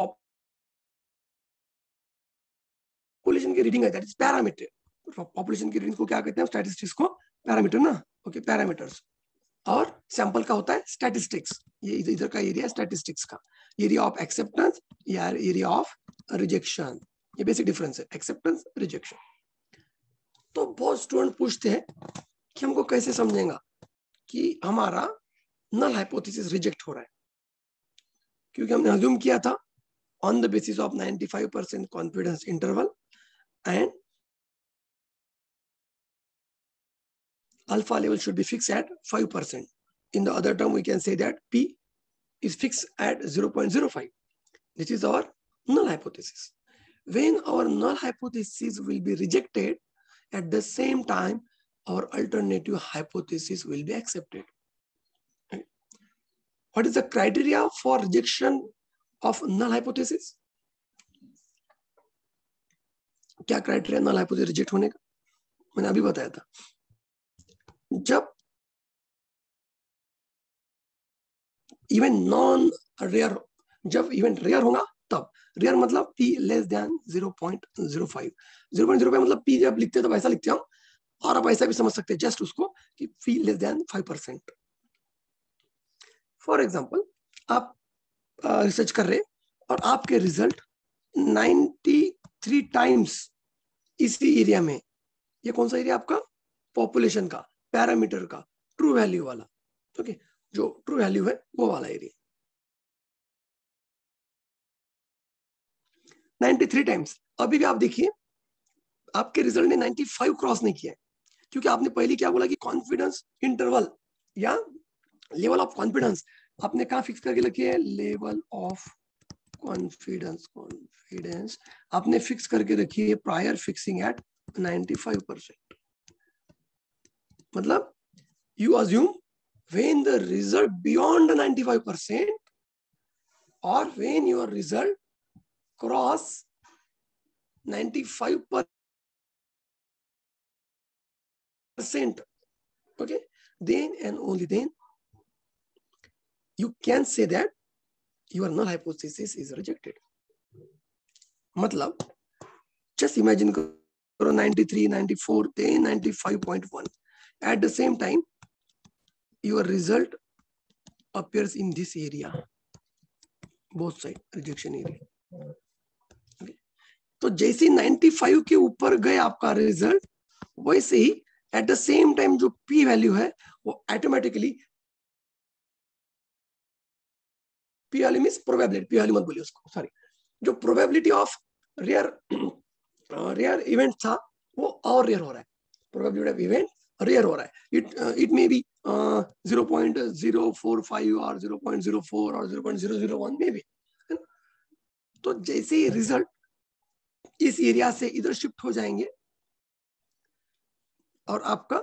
पॉपुलेशन की रीडिंग है, दैट इज पैरामीटर। पॉपुलेशन की रीडिंग को क्या कहते हैं? स्टैटिस्टिक्स को पैरामीटर ना, ओके पैरामीटर्स, और सैंपल का होता है स्टैटिस्टिक्स। ये इधर का एरिया स्टैटिस्टिक्स का, एरिया ऑफ एक्सेप्टेंस या एरिया ऑफ रिजेक्शन, ये बेसिक डिफरेंस है, एक्सेप्टेंस रिजेक्शन। तो बहुत स्टूडेंट पूछते हैं कि हमको कैसे समझेगा कि हमारा नल हाइपोथेसिस रिजेक्ट हो रहा है, क्योंकि हमने अज्यूम किया था on the basis of 95% confidence interval and alpha level should be fixed at 5%. In the other term, we can say that P is fixed at 0.05. This is our null hypothesis. When our null hypothesis will be rejected, at the same time, our alternative hypothesis will be accepted. What is the criteria for rejection of null hypothesis? क्या criteria null hypothesis reject होने का? मैंने अभी बताया था, जब event non rare, जब event rare होगा तब। रेयर मतलब p लेस देन 0.05। 0.05 मतलब p जब लिखते हैं तो ऐसा लिखते हैं, और आप ऐसा भी समझ सकते हैं जस्ट उसको कि p less than 5%। For example आप रिसर्च कर रहे और आपके रिजल्ट 93 टाइम्स इसी एरिया में, ये कौन सा एरिया आपका? पॉपुलेशन का, पैरामीटर का, ट्रू वैल्यू वाला। ओके, जो ट्रू वैल्यू है वो वाला एरिया 93 टाइम्स। अभी भी आप देखिए आपके रिजल्ट ने 95 क्रॉस नहीं किया है, क्योंकि आपने पहले क्या बोला कि कॉन्फिडेंस इंटरवल या लेवल ऑफ कॉन्फिडेंस आपने कहाँ फिक्स करके रखी है? लेवल ऑफ कॉन्फिडेंस आपने फिक्स करके रखी है प्रायर फिक्सिंग एट 95%। मतलब you assume when the result beyond 95% or when your result cross 95%, okay, then and only then you can say that your null hypothesis is rejected. मतलब just imagine 93, 94, then 95.1. At the same time, your result appears in this area, both side rejection area. Okay. तो जैसे 95 के ऊपर गए आपका result, वैसे ही at the same time जो p वैल्यू है वो automatically, p value means probability, p value मत बोलिए उसको, सॉरी, जो प्रोबेबिलिटी ऑफ रेयर इवेंट था वो और रेयर हो रहा है, प्रोबेबिलिटी ऑफ इवेंट रेयर हो रहा है। इट मे बी 0.045 और 0.04 और 0.001 में भी। तो जैसे ही रिजल्ट इस एरिया से इधर शिफ्ट हो जाएंगे और आपका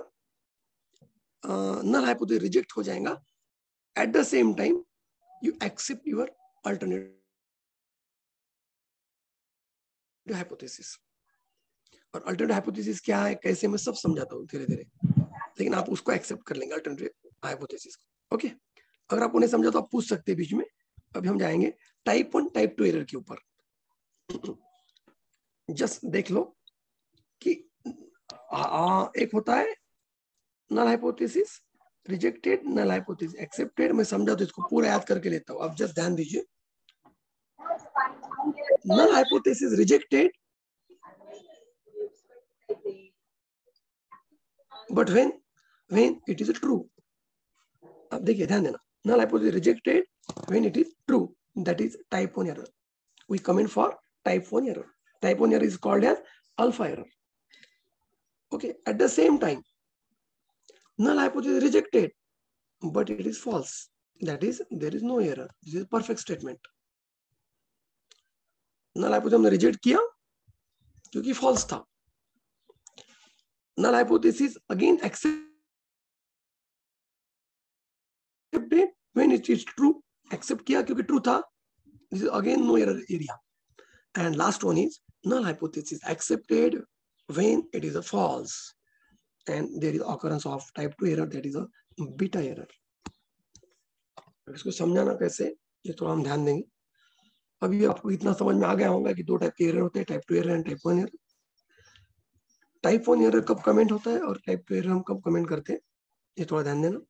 नल हाइपोथेसिस रिजेक्ट हो जाएगा, at the same time you accept your alternative hypothesis. और अल्टरनेटिव हाइपोथेसिस क्या है, कैसे, मैं सब समझाता हूँ धीरे धीरे, लेकिन आप उसको एक्सेप्ट कर लेंगे अल्टरनेटिव हाइपोथेसिस को। ओके, अगर आपको नहीं समझा तो आप पूछ सकते हैं बीच में। अभी हम जाएंगे टाइप 1 टाइप 2 एरर के ऊपर। जस्ट देख लो कि एक होता है null hypothesis rejected, null hypothesis accepted. मैं समझा तो इसको पूरा याद करके लेता हूँ, आप जस्ट ध्यान दीजिए। Null hypothesis rejected, but when it is true, अब देखिए ध्यान देना, null hypothesis rejected when it is true, that is type 1 error. We comment for type 1 error. Type 1 error is called as alpha error. Okay, at the same time, null hypothesis rejected, but it is false. That is, there is no error. This is perfect statement. null hypothesis हमने reject किया क्योंकि false था. null hypothesis again accepted when it is true. Accept किया क्योंकि true था. This is again no error area. And last one is null hypothesis accepted when it is a false, and there is occurrence of type 2 error, that is a beta error. इसको समझाना कैसे, ये थोड़ा हम ध्यान देंगे. अभी आपको इतना समझ में आ गया होगा कि दो टाइप के एरर होते हैं, type 2 error and type 1 error. Type 1 error कब कमेंट होता है और टाइप 2 एरर हम कब कमेंट करते हैं, ये थोड़ा ध्यान देना.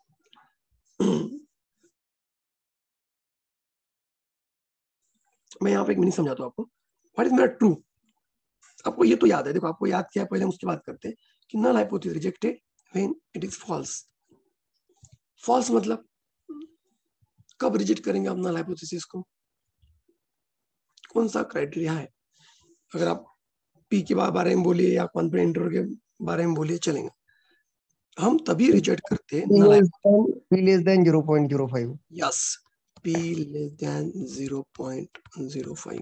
मैं यहाँ पे एक मिनट समझाता हूँ आपको. व्हाट इज मेरा ट्रू, आपको ये तो याद है. देखो आपको याद किया, पहले हम उसकी बात करते हैं कि null hypothesis rejected when it is false. false मतलब कब रिजेक्ट करेंगे आप null hypothesis को, कौन सा क्राइटेरिया है. अगर आप पी के बारे में बोलिए या कॉन्फिडेंट इंटरवल के बारे में बोलिए चलेंगे. हम तभी रिजेक्ट करते हैं null hypothesis. P less than 0.05. Yes, P less than 0.05.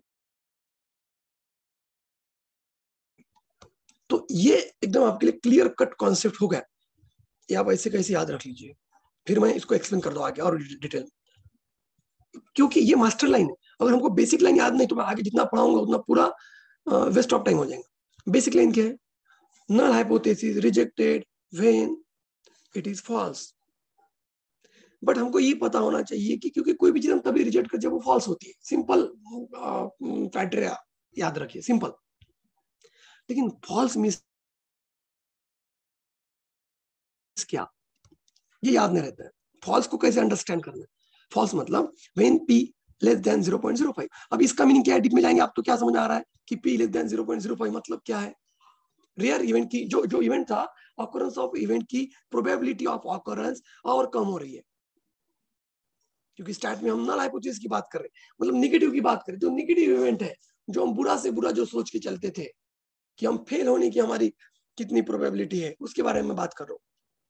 तो ये एकदम आपके लिए क्लियर कट कॉन्सेप्ट हो गया. ये आप ऐसे कैसे याद रख लीजिए, फिर मैं इसको एक्सप्लेन कर दूं आगे और डिटेल, क्योंकि ये मास्टर लाइन है. अगर हमको बेसिक लाइन याद नहीं तो मैं आगे जितना पढ़ाऊंगा उतना पूरा वेस्ट ऑफ टाइम हो जाएगा. बेसिक लाइन क्या है, null hypothesis rejected when it is false. But हमको ये पता होना चाहिए कि क्योंकि कोई भी चीज हम तभी रिजेक्ट कर जब वो फॉल्स होती है. सिंपल क्राइटेरिया याद रखिए, सिंपल. लेकिन फॉल्स मींस क्या, ये याद नहीं रहता है. फॉल्स को कैसे अंडरस्टैंड करना है. फॉल्स मतलब व्हेन p लेस देन 0.05. अब इसका मीनिंग क्या है, डीप में जाएंगे आप तो क्या समझ आ रहा है कि p लेस देन 0.05 मतलब क्या है. रेयर इवेंट की जो इवेंट था, ऑकरेंस ऑफ इवेंट की प्रोबेबिलिटी ऑफ ऑकरेंस और कम हो रही है. क्योंकि स्टार्ट में हम नल हाइपोथेसिस की बात कर रहे हैं, मतलब नेगेटिव की बात करें. जो नेगेटिव इवेंट है, जो हम बुरा से बुरा जो सोच के चलते थे कि हम फेल होने की हमारी कितनी प्रोबेबिलिटी है, उसके बारे में बात कर रहा हूं.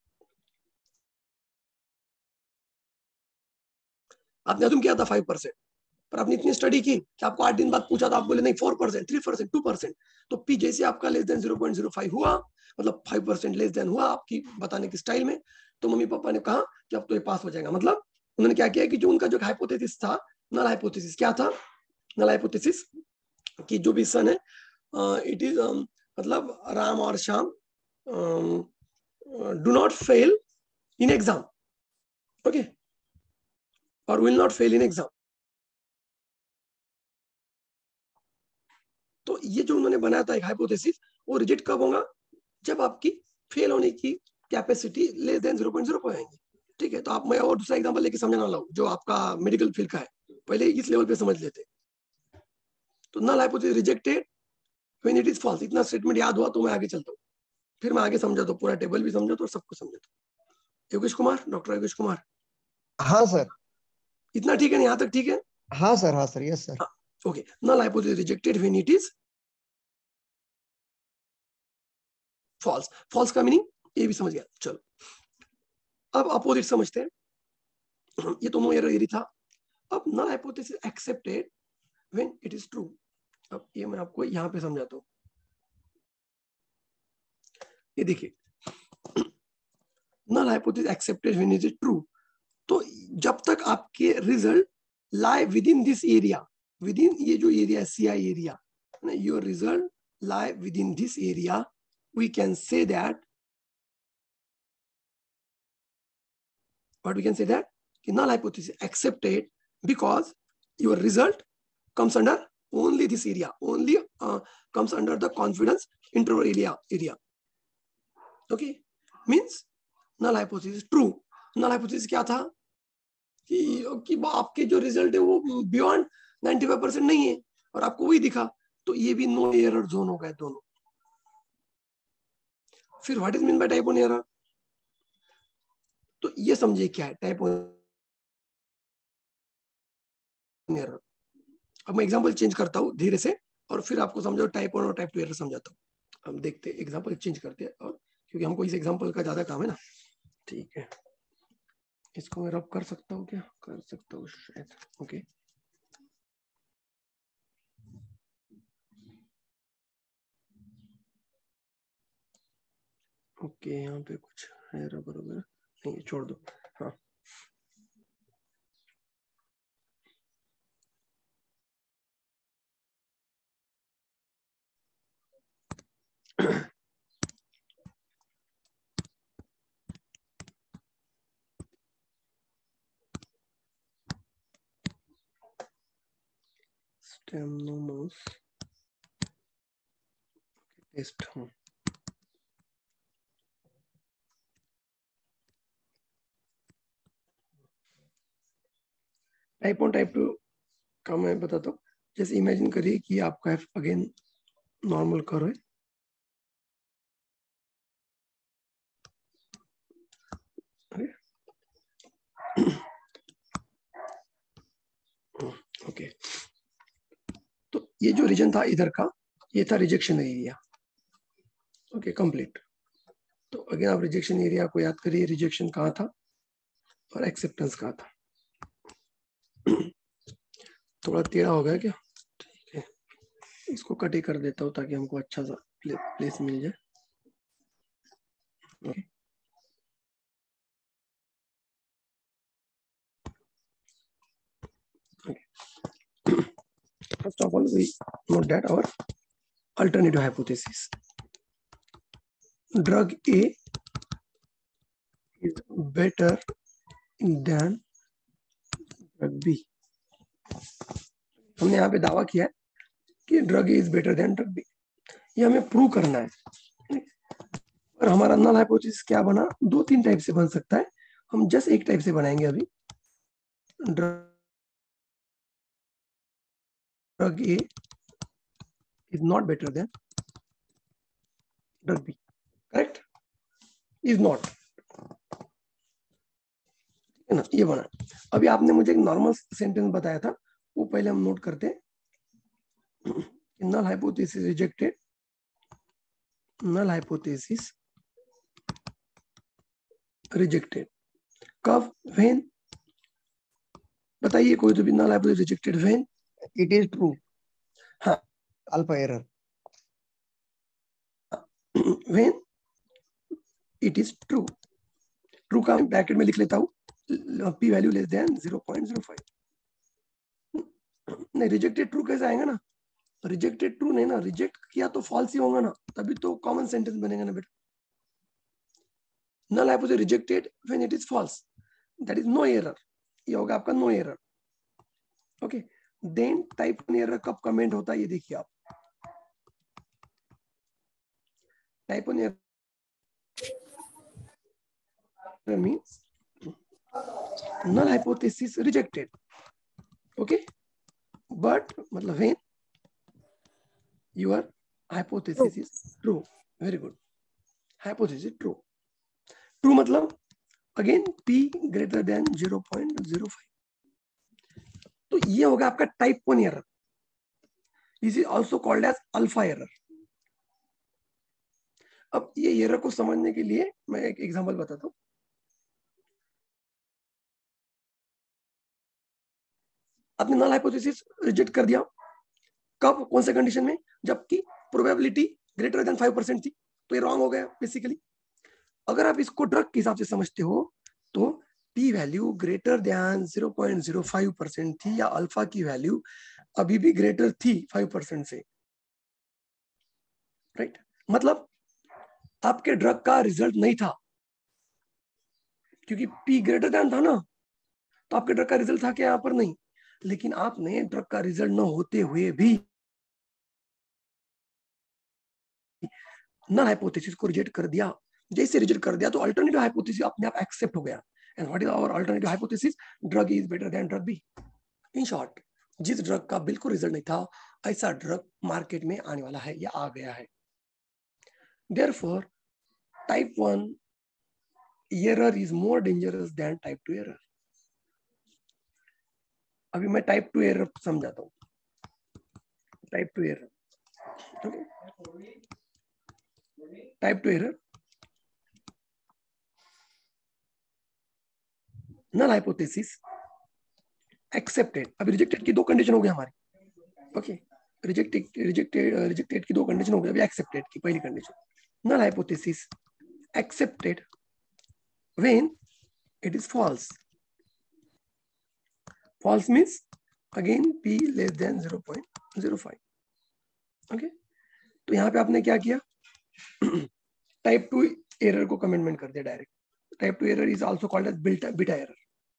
आपने तुम किया था 5%, पर आपने इतनी स्टडी की कि आपको 8 दिन बाद पूछा तो आप बोले नहीं 4%, 3%, 2%. तो पी जैसे आपका लेस देन 0.05 हुआ, मतलब 5% लेस देन हुआ आपकी बताने की स्टाइल में, तो मम्मी पापा ने कहा कि अब तो ये पास हो जाएगा. मतलब उन्होंने क्या किया कि जो उनका जो हाइपोथेसिस था, नल हाइपोथेसिस क्या था, नल हाइपोथेसिस कि जो भी सन है इट इज मतलब राम और Shyam do not fail in exam, okay, और will not fail in exam. तो ये जो उन्होंने बनाया था एक हाइपोथेसिस, वो रिजेक्ट कब होगा, जब आपकी फेल होने की कैपेसिटी लेस देन 0.05 आएंगे. ठीक है, तो आप मैं और दूसरा एग्जांपल लेके समझाने वाला हूं जो आपका मेडिकल फील्ड का है. पहले इस लेवल पे समझ लेते. तो null hypothesis rejected when it is false. इतना स्टेटमेंट याद हुआ तो मैं आगे चलता हूँ, फिर मैं आगे समझा तो पूरा टेबल भी समझा तो और सब कुछ समझा. तो योगेश कुमार, डॉक्टर योगेश कुमार. हाँ सर. इतना ठीक है ना, यहाँ तक ठीक है. हाँ सर, हाँ sir, yes sir. Okay, null hypothesis rejected when it is false. False का मीनिंग ये भी समझ गया. चलो अब अपोजिट समझते हैं. ये तो नो एरर एरी था. अब null hypothesis accepted when it is true. अब ये मैं आपको यहाँ पे समझाता हूँ. ये देखिए, null hypothesis accepted when it is true. तो जब तक आपके result lie within this area, within ये जो area CI area, your result lie within this area, we can say that, what we can say that null hypothesis accepted because your result comes under only this area, only comes under the confidence interval area. Okay, means null hypothesis true. null hypothesis क्या था कि आपके जो result है वो beyond 95% नहीं है और आपको वही दिखा, तो ये भी नो एरर जोन हो गए दोनों. फिर what is mean by type 1 error. तो ये समझिए क्या है टाइप 1 एरर। अब मैं एग्जांपल चेंज करता हूँ धीरे से और फिर आपको समझो टाइप 1 और टाइप 2 एरर समझाता हूँ। हम देखते हैं एग्जांपल चेंज करते हैं, और क्योंकि हमको इस एग्जांपल का ज्यादा काम है ना। ठीक है, इसको मैं रब कर सकता हूँ क्या? कर सकता हूँ शायद। ओके, ओके, यहाँ पे कुछ है रबर वगैरह नहीं, छोड़ दो। हाँ, स्टेमनोमोस टेस्ट। हाँ, टाइप 1 टाइप 2 का मैं बताता हूँ। जैसे इमेजिन करिए कि आपका अगेन नॉर्मल कर्व है, ओके। तो ये जो रीजन था इधर का, ये था रिजेक्शन एरिया। Okay, complete. तो अगेन आप रिजेक्शन एरिया को याद करिए, रिजेक्शन कहाँ था और एक्सेप्टेंस कहाँ था। थोड़ा टेढ़ा हो गया क्या? ठीक है, इसको कट ही कर देता हूँ ताकि हमको अच्छा सा प्लेस मिल जाए। Okay, first of all we note that our alternative hypothesis, drug A is better than drug B। हमने यहाँ पे दावा किया है कि drug A is better than drug B, ये हमें प्रूव करना है। और हमारा नल हाइपोथेसिस क्या बना? 2-3 टाइप से बन सकता है, हम जस्ट एक टाइप से बनाएंगे अभी। Drug A is not better than drug B, correct? Is not, है ना, ये बना। अभी आपने मुझे एक नॉर्मल सेंटेंस बताया था, वो पहले हम नोट करते हैं। Null hypothesis rejected, null hypothesis rejected कब? व्हेन? बताइए कोई तो भी। Null hypothesis rejected when It is true. हाँ, Alpha error. When it is true. True का ब्रैकेट में लिख लेता हूँ, पी वैल्यू लेस देन 0.05। नहीं, रिजेक्टेड ट्रू कैसे आएगा ना? रिजेक्टेड ट्रू नहीं ना, रिजेक्ट किया तो फॉल्स ही होगा ना, तभी तो कॉमन सेंटेंस बनेगा ना बेटा। Null hypothesis rejected when it is false, that is no error, ये होगा आपका no error. Okay, then type 1 error कब कमेंट होता है ये देखिए आप। Type 1 error means null hypothesis rejected, okay, but मतलब when your hypothesis is true, very good, hypothesis is true, true मतलब again p greater than 0.05। तो ये होगा आपका type 1 error, is is also called as alpha error. अब ये error को समझने के लिए मैं एक एग्जांपल बताता हूँ। आपने नल हाइपोथेसिस रिजेक्ट कर दिया, कब? कौन से कंडीशन में? जबकि प्रोबेबिलिटी ग्रेटर देन 5% थी, तो ये रॉन्ग हो गया बेसिकली। अगर आप इसको ड्रग के हिसाब से समझते हो तो पी वैल्यू ग्रेटर देन 0.05% थी, या अल्फा की वैल्यू अभी भी ग्रेटर थी 5% से, राइट? मतलब आपके ड्रग का रिजल्ट नहीं था, क्योंकि पी ग्रेटर देन था ना, तो आपके ड्रग का रिजल्ट था क्या? यहाँ पर नहीं। लेकिन आपने ड्रग का रिजल्ट न होते हुए भी नल हाइपोथेसिस को रिजेक्ट कर दिया। जैसे रिजेक्ट कर दिया तो अल्टरनेटिव हाइपोथेसिस अपने आप एक्सेप्ट हो गया। And what is our alternative hypothesis? Drug is better than drug B. In short, जिस ड्रग का बिल्कुल रिजल्ट नहीं था, ऐसा ड्रग मार्केट में आने वाला है या आ गया है। Therefore type 1 error is more dangerous than type 2 error. अभी मैं टाइप 2 एरर समझाता हूँ। Type 2 error, type 2 error, null hypothesis accepted. अभी रिजेक्टेड की दो कंडीशन हो गई हमारी, ओके। रिजेक्टेड की दो कंडीशन हो गई, अभी एक्सेप्टेड की पहली condition. Null hypothesis accepted when it is false. False means again p less than 0.05, okay. तो यहाँ पे आपने क्या किया, टाइप 2 एरर को कमेंटमेंट कर दिया direct. Type 2 error is also called as beta error.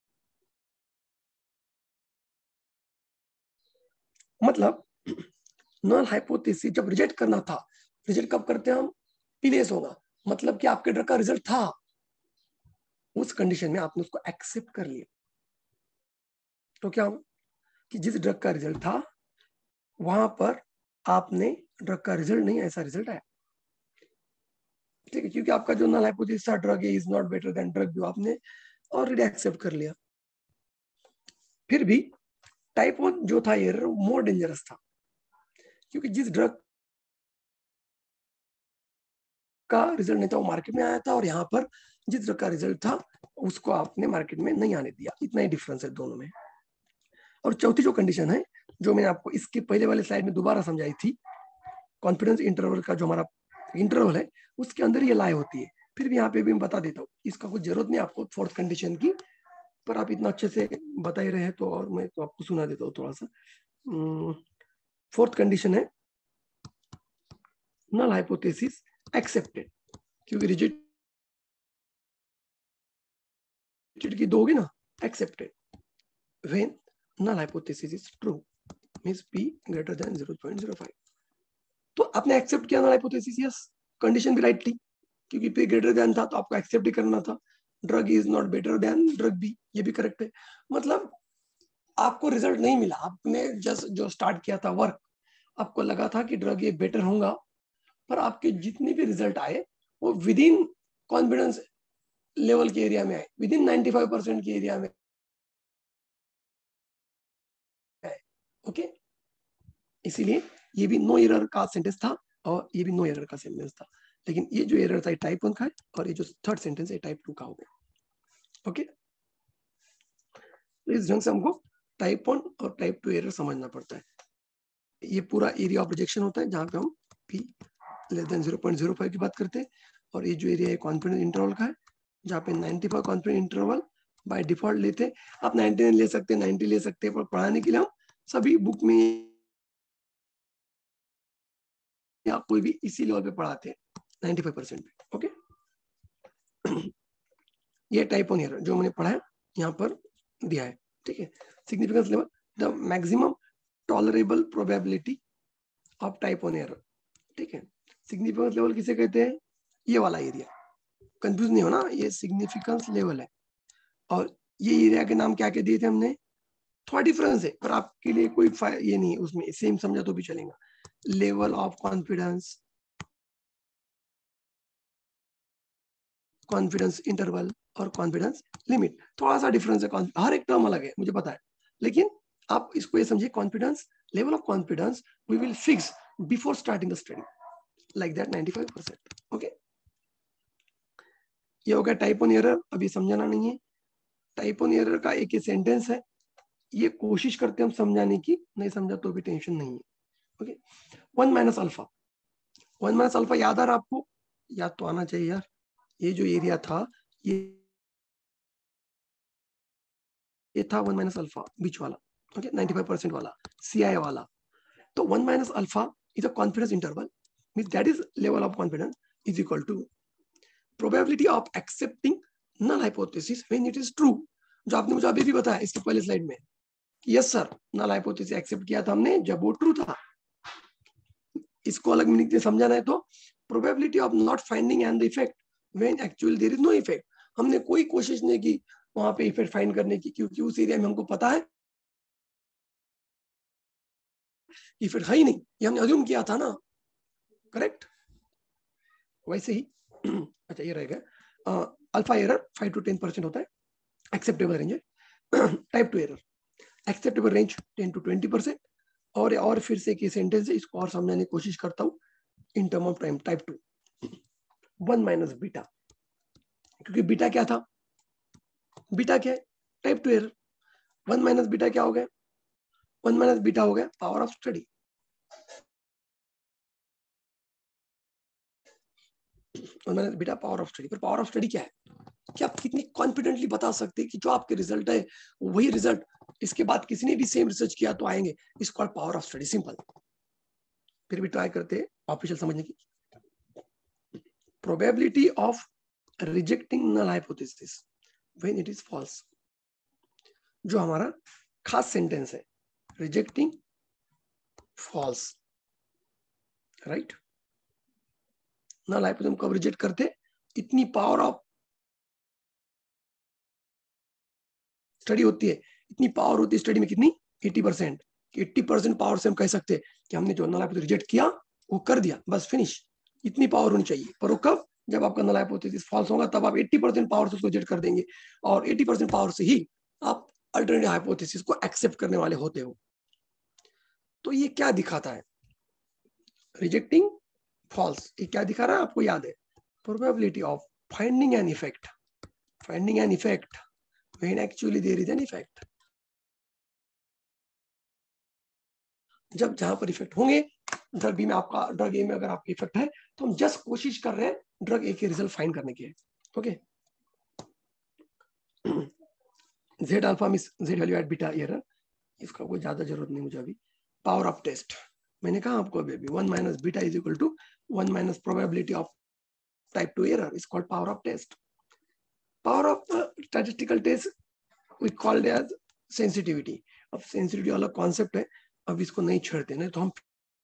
मतलब नल हाइपोथेसिस जब रिजेक्ट करना था, रिजेक्ट कब करते हैं हम, p लेस होगा, मतलब कि आपके ड्रग का रिजल्ट था, उस कंडीशन में आपने उसको एक्सेप्ट कर लिया, तो क्या होगा कि जिस ड्रग का रिजल्ट था वहां पर आपने ड्रग का रिजल्ट नहीं, ऐसा रिजल्ट आया, ठीक है, क्योंकि आपका जो नल हाइपोथेसिस था drug is not better than drug, जो आपने ऑलरेडी एक्सेप्ट कर लिया। फिर भी टाइप 1 जो था एरर मोर डेंजरस था, क्योंकि जिस ड्रग का रिजल्ट नहीं था वो मार्केट में आया था, और यहाँ पर जिस ड्रग का रिजल्ट था उसको आपने मार्केट में नहीं आने दिया। इतना ही डिफरेंस है दोनों में। और चौथी जो कंडीशन है, जो मैंने आपको इसके पहले वाले स्लाइड में दोबारा समझाई थी, कॉन्फिडेंस इंटरवल का जो हमारा इंटरवल है उसके अंदर ये लाई होती है। फिर भी यहाँ पे भी मैं बता देता हूँ, इसका कुछ जरूरत नहीं आपको फोर्थ कंडीशन की, पर आप इतना अच्छे से बता ही रहे हैं तो और मैं तो आपको सुना देता हूँ थोड़ा सा। फोर्थ कंडीशन है नल हाइपोथेसिस एक्सेप्टेड, क्योंकि रिजेक्टेड की दो होगी ना, accepted when null hypothesis is true means p greater than 0.05। तो आपने एक्सेप्ट किया नल हाइपोथेसिस, यस, कंडीशन भी राइट थी, क्योंकि p ग्रेटर देन था तो आपको एक्सेप्ट ही करना था। Drug is not better than drug B, ये भी करेक्ट है। मतलब आपको रिजल्ट नहीं मिला, आपने जस्ट जो स्टार्ट किया था वर्क, आपको लगा था कि ड्रग ये बेटर होगा, पर आपके जितने भी रिजल्ट आए वो विद इन कॉन्फिडेंस लेवल के एरिया में आए, विद इन 95% के एरिया में आए, ओके। इसीलिए ये भी नो एरर का सेंटेंस था और ये भी नो एरर का सेंटेंस था, लेकिन ये जो एरर था टाइप 1 का है और ये जो थर्ड सेंटेंस है टाइप 2 का हो गया, ओके। तो इस ढंग से हमको टाइप 1 और टाइप 2 एरर समझना पड़ता है। ये पूरा एरिया ऑफ रिजेक्शन होता है जहां पे हम p लेस देन 0.05 की बात करते हैं, और ये जो एरिया है कॉन्फिडेंस इंटरवल का है जहाँ पे 95 कॉन्फिडेंस इंटरवल बाय डिफॉल्ट लेते हैं। आप 99 ले सकते हैं, 90 ले सकते हैं, पर पढ़ाने के लिए हम सभी बुक में या कोई भी इसी लेवल पे पढ़ाते हैं 95% पे, ओके। ये टाइप 1 एरर जो मैंने पढ़ा है यहाँ पर दिया है, ठीक है। Significance level, the maximum tolerable probability of type 1 error, ठीक है। सिग्निफिकेंस लेवल किसे कहते हैं, ये वाला एरिया, कंफ्यूज नहीं होना, ये सिग्निफिकेंस लेवल है। और ये एरिया के नाम क्या क्या दिए थे हमने, थोड़ा डिफरेंस है पर आपके लिए कोई ये नहीं, उसमें सेम समझा तो भी चलेगा। Level of confidence, confidence interval और कॉन्फिडेंस लिमिट, थोड़ा सा डिफरेंस है, हर एक टर्म अलग है मुझे पता है, लेकिन आप इसको ये समझिए, confidence level of confidence we will fix before starting the study, like that 95%, okay. ये हो गया टाइप 1 एरर, अभी समझाना नहीं है। टाइप 1 एरर का एक ही सेंटेंस है, ये कोशिश करते हैं हम समझाने की, नहीं समझा तो भी टेंशन नहीं है, okay. 1 minus alpha, 1 minus alpha याद आ रहा आपको, याद तो आना चाहिए यार। ये जो एरिया था ये था 1 माइनस अल्फा बीच वाला, ओके, 95% वाला CI वाला। तो 1 minus alpha is a confidence interval, means that is level of confidence is equal to probability of accepting null hypothesis when it is true, जो आपने मुझे अभी भी बताया इसके पहले स्लाइड में, yes sir null hypothesis accept किया था हमने जब वो ट्रू था। इसको अलग मीनिंग से समझाना है तो probability of not finding and the effect when actually there is no effect, हमने कोई कोशिश नहीं की वहां पे इफेक्ट फाइंड करने की, क्योंकि उस एरिया में हमको पता है इफेक्ट है ही नहीं, ये हमने अज्यूम किया था ना, करेक्ट। वैसे ही अच्छा ये रहेगा अल्फा एरर 5 to 10% होता है, एक्सेप्टेबल रेंज है। Type 2 error acceptable range 10 to 20%। और फिर से एक सेंटेंस है, इसको और समझाने की कोशिश करता हूँ in term of time. Type 2 1 minus beta, क्योंकि बीटा क्या था, बीटा क्या है, टाइप 2 एरर। 1 माइनस बीटा क्या हो गया, 1 माइनस बीटा हो गया power of study. 1 minus beta power of study. पर पावर ऑफ स्टडी क्या है, कि आप कितनी कॉन्फिडेंटली बता सकते हैं कि जो आपके रिजल्ट है वही रिजल्ट इसके बाद किसी ने भी सेम रिसर्च किया तो आएंगे। इसको called power of study, simple. फिर भी ट्राई करते हैं ऑफिशियल समझने की। Probability of rejecting null hypothesis when it is false, जो हमारा खास सेंटेंस है, rejecting false, right. Null hypothesis कब रिजेक्ट करते, इतनी पावर ऑफ स्टडी होती है, इतनी पावर होती है स्टडी में, कितनी 80%। 80% पावर से हम कह सकते हैं कि हमने जो नल हाइपोथेसिस रिजेक्ट किया वो कर दिया, बस फिनिश। इतनी पावर होनी चाहिए। पर वो कब, जब आपका नल हाइपोथेसिस फॉल्स होगा तब आप 80% पावर से उसको रिजेक्ट कर देंगे, और 80% पावर से ही आप अल्टरनेटिव हाइपोथेसिस को एक्सेप्ट करने वाले होते हो। तो ये क्या दिखाता है, रिजेक्टिंग फॉल्स, ये क्या दिखा रहा है आपको याद है, probability of finding an effect, finding an effect when actually there is an effect। जब जहां पर इफेक्ट होंगे, ड्रग बी में आपका, ड्रग ए में अगर आपका इफेक्ट है तो हम जस्ट कोशिश कर रहे हैं ड्रग ए के रिजल्ट फाइंड करने के। Okay, Z alpha miss Z value at beta error, इसका कोई ज्यादा जरूरत नहीं मुझे अभी। पावर ऑफ टेस्ट मैंने कहा आपको अभी, 1 minus beta is equal to 1 minus probability of type 2 error, is called power of test. Power of statistical test we called as sensitivity. अब सेंसिटिविटी अलग कॉन्सेप्ट है, अब इसको नहीं छेड़ते, नहीं तो हम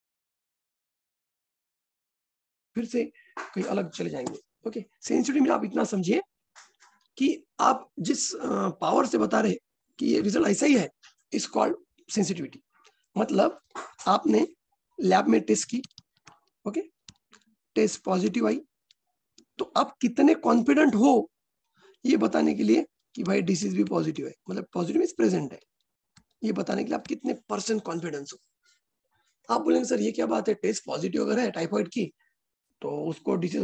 फिर से कहीं अलग चले जाएंगे। ओके, सेंसिटिविटी में आप इतना समझिए कि आप जिस पावर से बता रहे कि ये रिजल्ट ऐसा ही है, इज कॉल्ड सेंसिटिविटी। मतलब आपने लैब में टेस्ट की, ओके, टेस्ट पॉजिटिव आई, तो आप कितने कॉन्फिडेंट हो ये बताने के लिए कि भाई डिसीज भी पॉजिटिव है, मतलब पॉजिटिव मींस प्रेजेंट है, ये बताने के लिए आप कितने % कॉन्फिडेंस हो। आप बोलेंगे सर ये क्या बात है, टेस्ट पॉजिटिव अगर है टाइफाइड की तो उसको डिसीज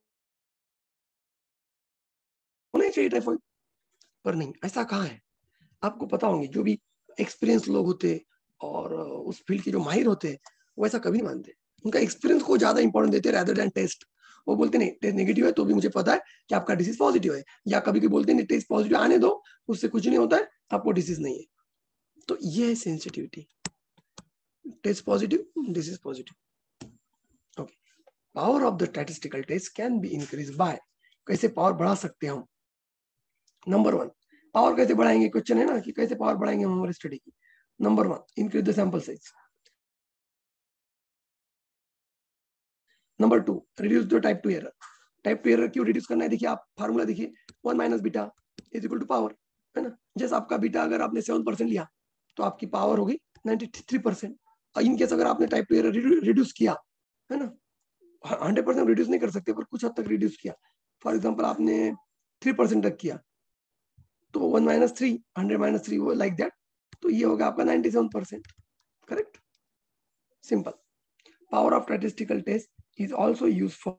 होना ही चाहिए टाइफाइड, पर नहीं, ऐसा कहाँ है। आपको पता होंगे जो भी एक्सपीरियंस लोग होते और उस फील्ड के जो माहिर होते वो ऐसा कभी नहीं मानते, उनका एक्सपीरियंस को ज्यादा इंपॉर्टेंट देते रैदर देन टेस्ट। वो बोलते नहीं टेस्ट नेगेटिव है तो भी मुझे पता है कि आपका डिसीज पॉजिटिव है, या कभी कभी बोलते नहीं टेस्ट पॉजिटिव आने दो, उससे कुछ नहीं होता है, आपको डिसीज नहीं है। तो ये है sensitivity, test positive disease positive. Okay, power of the statistical test can be increase by, कैसे पावर बढ़ा सकते हैं हम। नंबर 1, पावर कैसे बढ़ाएंगे, क्वेश्चन है ना कि कैसे पावर बढ़ाएंगे हम हमारी स्टडी की। Number 1, increase the sample size. Number 2, reduce the type 2 error. Type 2 error क्यों रिड्यूस करना है, देखिए आप फार्मूला देखिए, 1 minus beta is equal to power, है ना। जैसे आपका बीटा अगर आपने 7% लिया तो आपकी पावर होगी 93%। इन केस अगर आपने टाइप 2 एरर रिड्यूस किया, है ना, 100% रिड्यूस नहीं कर सकते पर कुछ हद तक रिड्यूस किया, फॉर एग्जाम्पल आपने 3% तक किया तो 1 माइनस 3 100 माइनस 3 वो लाइक दैट, तो ये होगा आपका 97%, correct, simple. Power of statistical test is also used for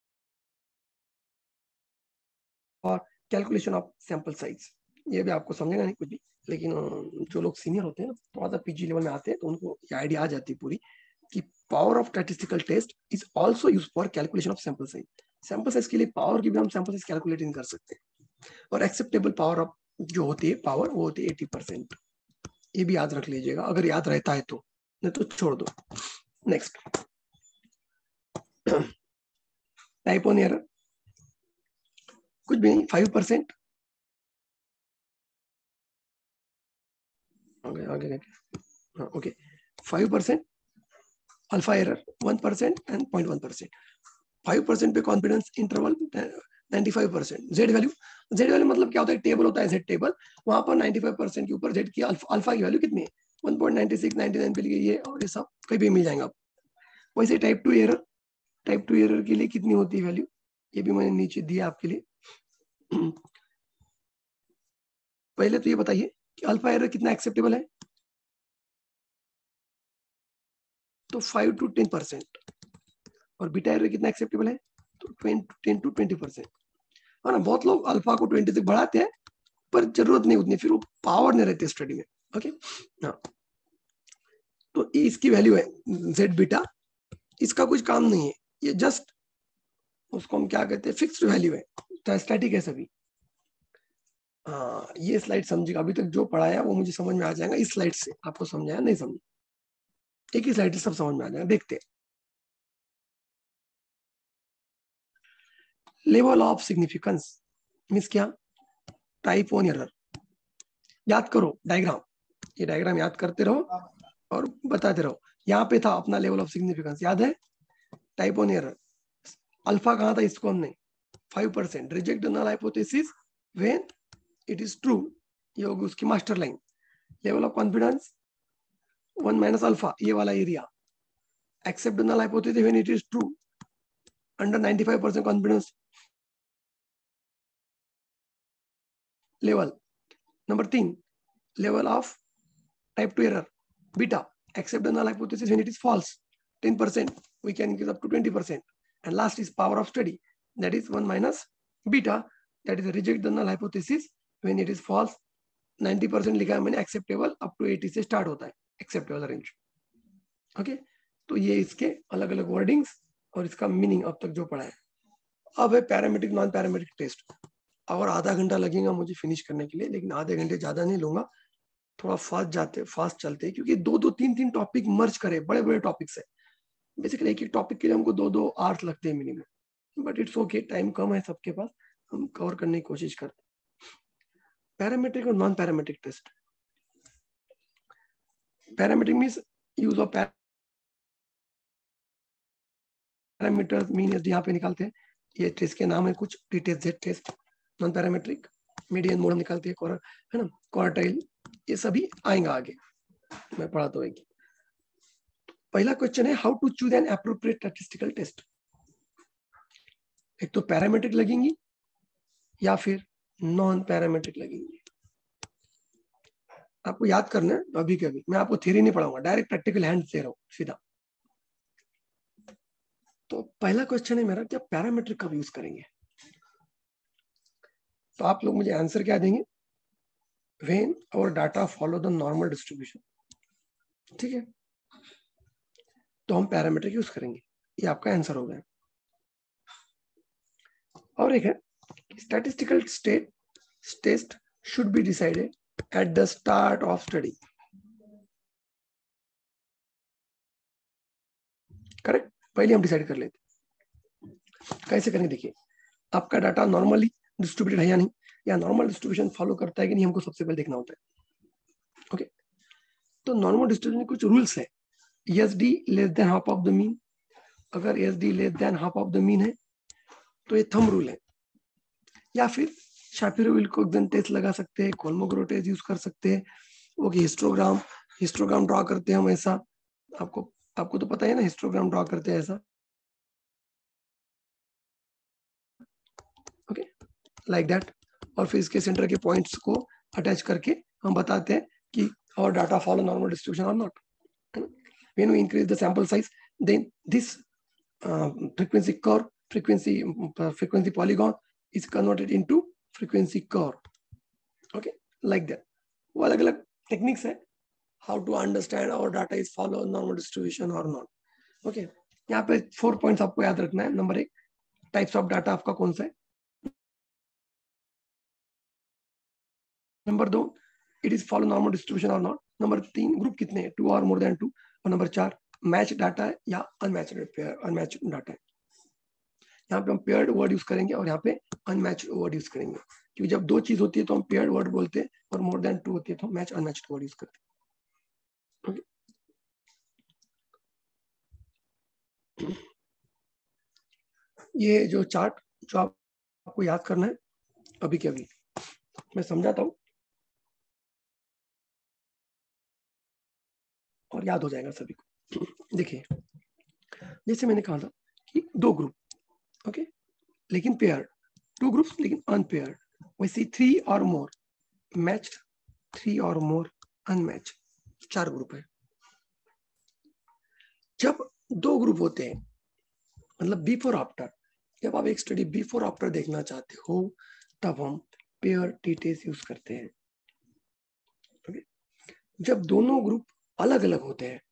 calculation of sample size। ये भी आपको समझेगा नहीं कुछ भी, लेकिन जो लोग सीनियर होते हैं ना, थोड़ा सा पीजी लेवल में आते हैं तो उनको ये आइडिया आ जाती है पूरी कि power of statistical test is also used for calculation of sample size. Sample size के लिए पावर की भी हम सैंपल साइज कैलकुलेट नहीं कर सकते, और एक्सेप्टेबल पावर ऑफ जो होती है पावर वो होती है 80%। ये भी याद रख लीजिएगा अगर याद रहता है तो, नहीं तो छोड़ दो। नेक्स्ट, टाइप 1 एरर कुछ भी नहीं, 5%। आगे ओके, 5% अल्फा एरर, 1% एंड 0.1%। 5% पे कॉन्फिडेंस इंटरवल 95%। जेड वैल्यू मतलब क्या होता है, टेबल होता है जेड टेबल, वहां पर 95% के ऊपर जेड की अल्फा की वैल्यू कितनी है, 1.96 99 पे लिखी है, और ये सब कहीं भी मिल जाएगा। वैसे टाइप 2 एरर के लिए कितनी होती है वैल्यू, ये भी मैंने नीचे दिया आपके लिए, पहले तो ये बताइए कि अल्फा एरर कितना एक्सेप्टेबल है, तो 5 to 10%, और बीटा एरर कितना एक्सेप्टेबल है, तो 10 to 20%। है ना, बहुत लोग अल्फा को 20 तक बढ़ाते हैं पर जरूरत नहीं उतनी, फिर वो पावर नहीं रहती स्टडी में। ओके, हाँ, तो इसकी वैल्यू है जेड बीटा, इसका कुछ काम नहीं है, ये जस्ट उसको हम क्या कहते हैं, फिक्स्ड वैल्यू है, तो स्टैटिक है सभी। हाँ, ये स्लाइड समझिएगा, अभी तक जो पढ़ाया वो मुझे समझ में आ जाएगा, इस स्लाइड से आपको समझाया नहीं समझ, एक ही स्लाइड से सब समझ में आ जाएगा। देखते हैं, लेवल ऑफ सिग्निफिकेंस मीन्स क्या, टाइप 1 एरर। याद करो डायग्राम, ये डायग्राम याद करते रहो और बताते रहो। यहाँ पे था अपना लेवल ऑफ सिग्निफिकेंस, याद है, टाइप 1 एरर, अल्फा कहाँ था, इसको हमने 5%, reject null hypothesis when it is true, ये होगी उसकी master line. Level of confidence 1 minus alpha, ये वाला area. Accept null hypothesis when it is true, under 95% confidence level. Number 3, level of type 2 error beta, accept the null hypothesis when it is false, 10%, we can increase up to 20%. And last is power of study, that is 1 minus beta, that is reject the null hypothesis when it is false, 90% लिखा है मैंने, acceptable up to 80 से start होता है acceptable range। Okay, तो ये इसके अलग अलग वर्डिंग्स और इसका मीनिंग अब तक जो पढ़ा है। अब है पैरामीट्रिक नॉन पैरामीट्रिक टेस्ट, और आधा घंटा लगेगा मुझे फिनिश करने के लिए, लेकिन आधे घंटे ज्यादा नहीं लूंगा, थोड़ा फास्ट चलते हैं, क्योंकि 2-3 टॉपिक मर्ज करे, बड़े बड़े टॉपिक्स है। बेसिकली एक टॉपिक के लिए हमको 2 आवर्स लगते हैं minimum, but it's okay, time कम है सबके पास, हम कवर करने की कोशिश करते हैं। पैरामीट्रिक और non parametric test. Parametric means use of parameters, mean यहाँ पे निकालते हैं, ये टेस्ट के नाम है कुछ, t test, Z test. Non parametric median mode निकालते हैं, है ना, क्वार्टाइल, ये सभी आएंगे आगे, मैं पढ़ाता हूँ। पहला क्वेश्चन है, how to choose an appropriate statistical test. एक तो पैरामीट्रिक लगेंगी या फिर नॉन पैरामीट्रिक लगेंगी, आपको याद करना है। अभी के अभी मैं आपको थ्योरी नहीं पढ़ाऊंगा, डायरेक्ट प्रैक्टिकल हैंड दे रहा हूं सीधा। तो पहला क्वेश्चन है मेरा, क्या पैरामीट्रिक कब यूज करेंगे, तो आप लोग मुझे आंसर क्या देंगे, when our data follow the normal distribution. ठीक है, तो हम पैरामीट्रिक यूज करेंगे, ये आपका आंसर हो गया। और एक है, statistical test should be decided at the start of study. Correct, पहले हम डिसाइड कर लेते, कैसे करेंगे। देखिए, आपका डाटा नॉर्मली डिस्ट्रीब्यूटेड है या नहीं, या नॉर्मल डिस्ट्रीब्यूशन फॉलो करता है कि नहीं, हमको सबसे पहले देखना होता है। ओके, तो नॉर्मल डिस्ट्रीब्यूशन में कुछ रूल्स है, ESD less than half of the mean, अगर ESD less than half of the mean है तो ये थंब रूल है, या फिर शापिरो-विल्कोक्स टेस्ट लगा सकते हैं, कोलमोग्रो टेस्ट यूज कर सकते हैं, वो हिस्टोग्राम ड्रॉ करते हैं हम ऐसा, आपको तो पता है ना, हिस्टोग्राम ड्रॉ करते हैं ऐसा। ओके, लाइक दैट, और फिर इसके सेंटर के पॉइंट्स को अटैच करके हम बताते हैं कि और डाटा फॉलो नॉर्मल डिस्ट्रीब्यूशन और not. When we increase the sample size, then this frequency curve, frequency polygon is converted into frequency curve. Okay, like that. वो अलग अलग टेक्निक्स है, how to understand our data is follow normal distribution or not. Okay, यहाँ पे 4 points आपको याद रखना है। नंबर 1, टाइप्स ऑफ डाटा आपका कौन सा है। Number 2, it is follow normal distribution और नॉट। नंबर 3, ग्रुप कितने हैं, 2 और मोर देन 2। और नंबर 4, मैच डाटा है या अनमैच्ड डाटा है। यहाँ पे हम पेयर्ड वर्ड यूज करेंगे और यहाँ पे अनमैच्ड वर्ड यूज करेंगे, क्योंकि जब 2 चीज होती है तो हम पेयर्ड वर्ड बोलते हैं, और मोर देन 2 होती है तो मैच अनमैच्ड वर्ड यूज करते हैं। okay. ये जो चार्ट जो आपको याद करना है, अभी के अभी मैं समझाता हूँ और याद हो जाएगा सभी को। देखिए, जैसे मैंने कहा था कि 2 ग्रुप, ओके, लेकिन पेयर्ड, 2 ग्रुप्स लेकिन अनपेयर्ड, वैसे 3 और मोर मैच्ड, 3 और मोर अनमैच्ड, 4 ग्रुप है। जब 2 ग्रुप होते हैं मतलब बिफोर आफ्टर, जब आप एक स्टडी बिफोर आफ्टर देखना चाहते हो तब हम पेयर टी टेस्ट यूज करते हैं। okay? जब दोनों ग्रुप अलग अलग होते हैं,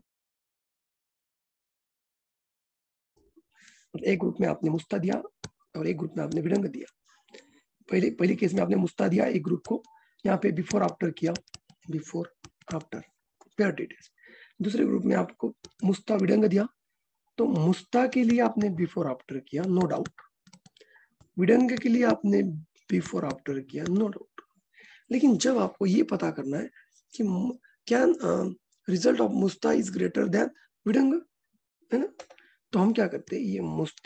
एक ग्रुप में आपने मुस्ता दिया और एक ग्रुप में आपने विडंग दिया। पहले केस में आपने मुस्ता दिया एक ग्रुप को, यहाँ पे बिफोर आफ्टर किया, before after pair T test. दूसरे ग्रुप में आपको मुस्ता विडंग दिया, तो मुस्ता के लिए आपने बिफोर आफ्टर किया, नो डाउट। विडंग के लिए आपने बिफोर आफ्टर किया, नो डाउट। लेकिन जब आपको ये पता करना है कि क्या रिजल्ट ऑफ मुस्ता इज ग्रेटर देन विडंग, है ना, तो हम क्या करते हैं, ये मुस्ता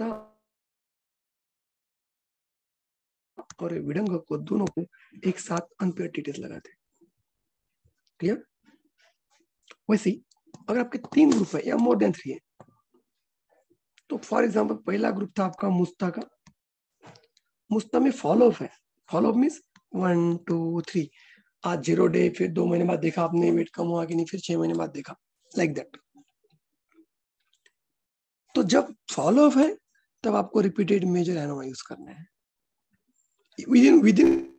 और विडंग को दोनों को एक साथ अनपेयर्ड टी टेस्ट लगाते हैं। क्लियर? वैसे ही अगर आपके 3 ग्रुप है या मोर देन 3 है, तो फॉर एग्जांपल पहला ग्रुप था आपका मुस्ता का, मुस्ता में फॉलो अप है, फॉलो अप मीन्स 1 2 3, आज 0 डे, फिर 2 महीने बाद देखा आपने वेट कम हुआ कि नहीं, फिर 6 महीने बाद देखा, लाइक दैट। तो जब फॉलो अप है तब आपको रिपीटेड मेजर एनोवा यूज करना है within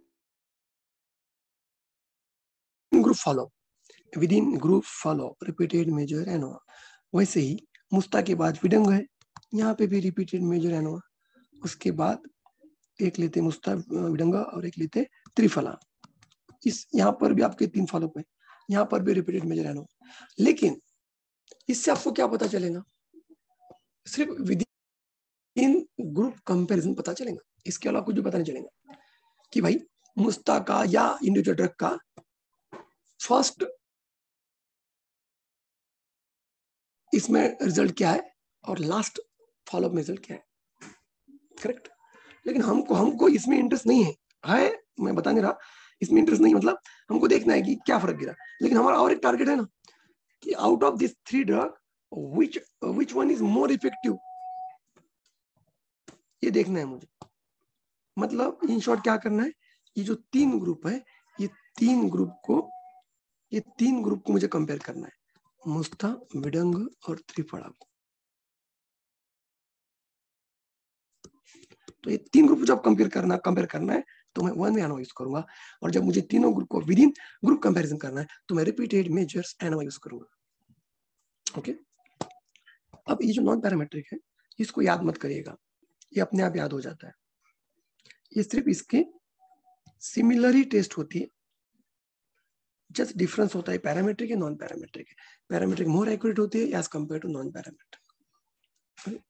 group follow, within group follow repeated measure ANOVA. वैसे ही मुस्ता के बाद विडंग है, यहाँ पे भी रिपीटेड मेजर एनोवा, उसके बाद एक लेते मुस्ता विडंगा और एक लेते त्रिफला। इस यहाँ पर भी आपके 3 फॉलो है, यहाँ पर भी रिपीटेड मेजर एनोवा। लेकिन इससे आपको क्या पता चलेगा, सिर्फ विदिन ग्रुप कंपैरिजन पता चलेगा, इसके अलावा कुछ भी पता नहीं चलेगा कि भाई मुस्ता का या इंडिविजुअल ड्रग का फर्स्ट इसमें रिजल्ट क्या है और लास्ट फॉलोअप में रिजल्ट क्या है, करेक्ट। लेकिन हमको इसमें इंटरेस्ट नहीं है, मैं बता नहीं रहा इसमें इंटरेस्ट नहीं, मतलब हमको देखना है कि क्या फर्क गिरा। लेकिन हमारा और एक टारगेट है ना कि out of this 3 drug which one is more effective, ये देखना है मुझे। मतलब इन शॉर्ट क्या करना है, ये जो 3 ग्रुप है, ये 3 ग्रुप को मुझे कंपेयर करना है, मुस्ता विडंग और त्रिफला को। तो ये 3 ग्रुप जब कंपेयर करना है तो मैं 1 में एनोवा यूज करूंगा, और जब मुझे तीनों ग्रुप को विदिन ग्रुप कंपैरिजन करना है तो मैं रिपीटेड मेजर्स एनोवा यूज करूंगा। ओके, अब ये जो नॉन पैरामेट्रिक है इसको याद मत करिएगा, ये अपने आप याद हो जाता है, ये सिर्फ इसके सिमिलर टेस्ट होती है, जस्ट डिफरेंस होता है पैरामेट्रिक है नॉन पैरामेट्रिक है। पैरामेट्रिक मोर एक्यूरेट होती है as compare to non parametric.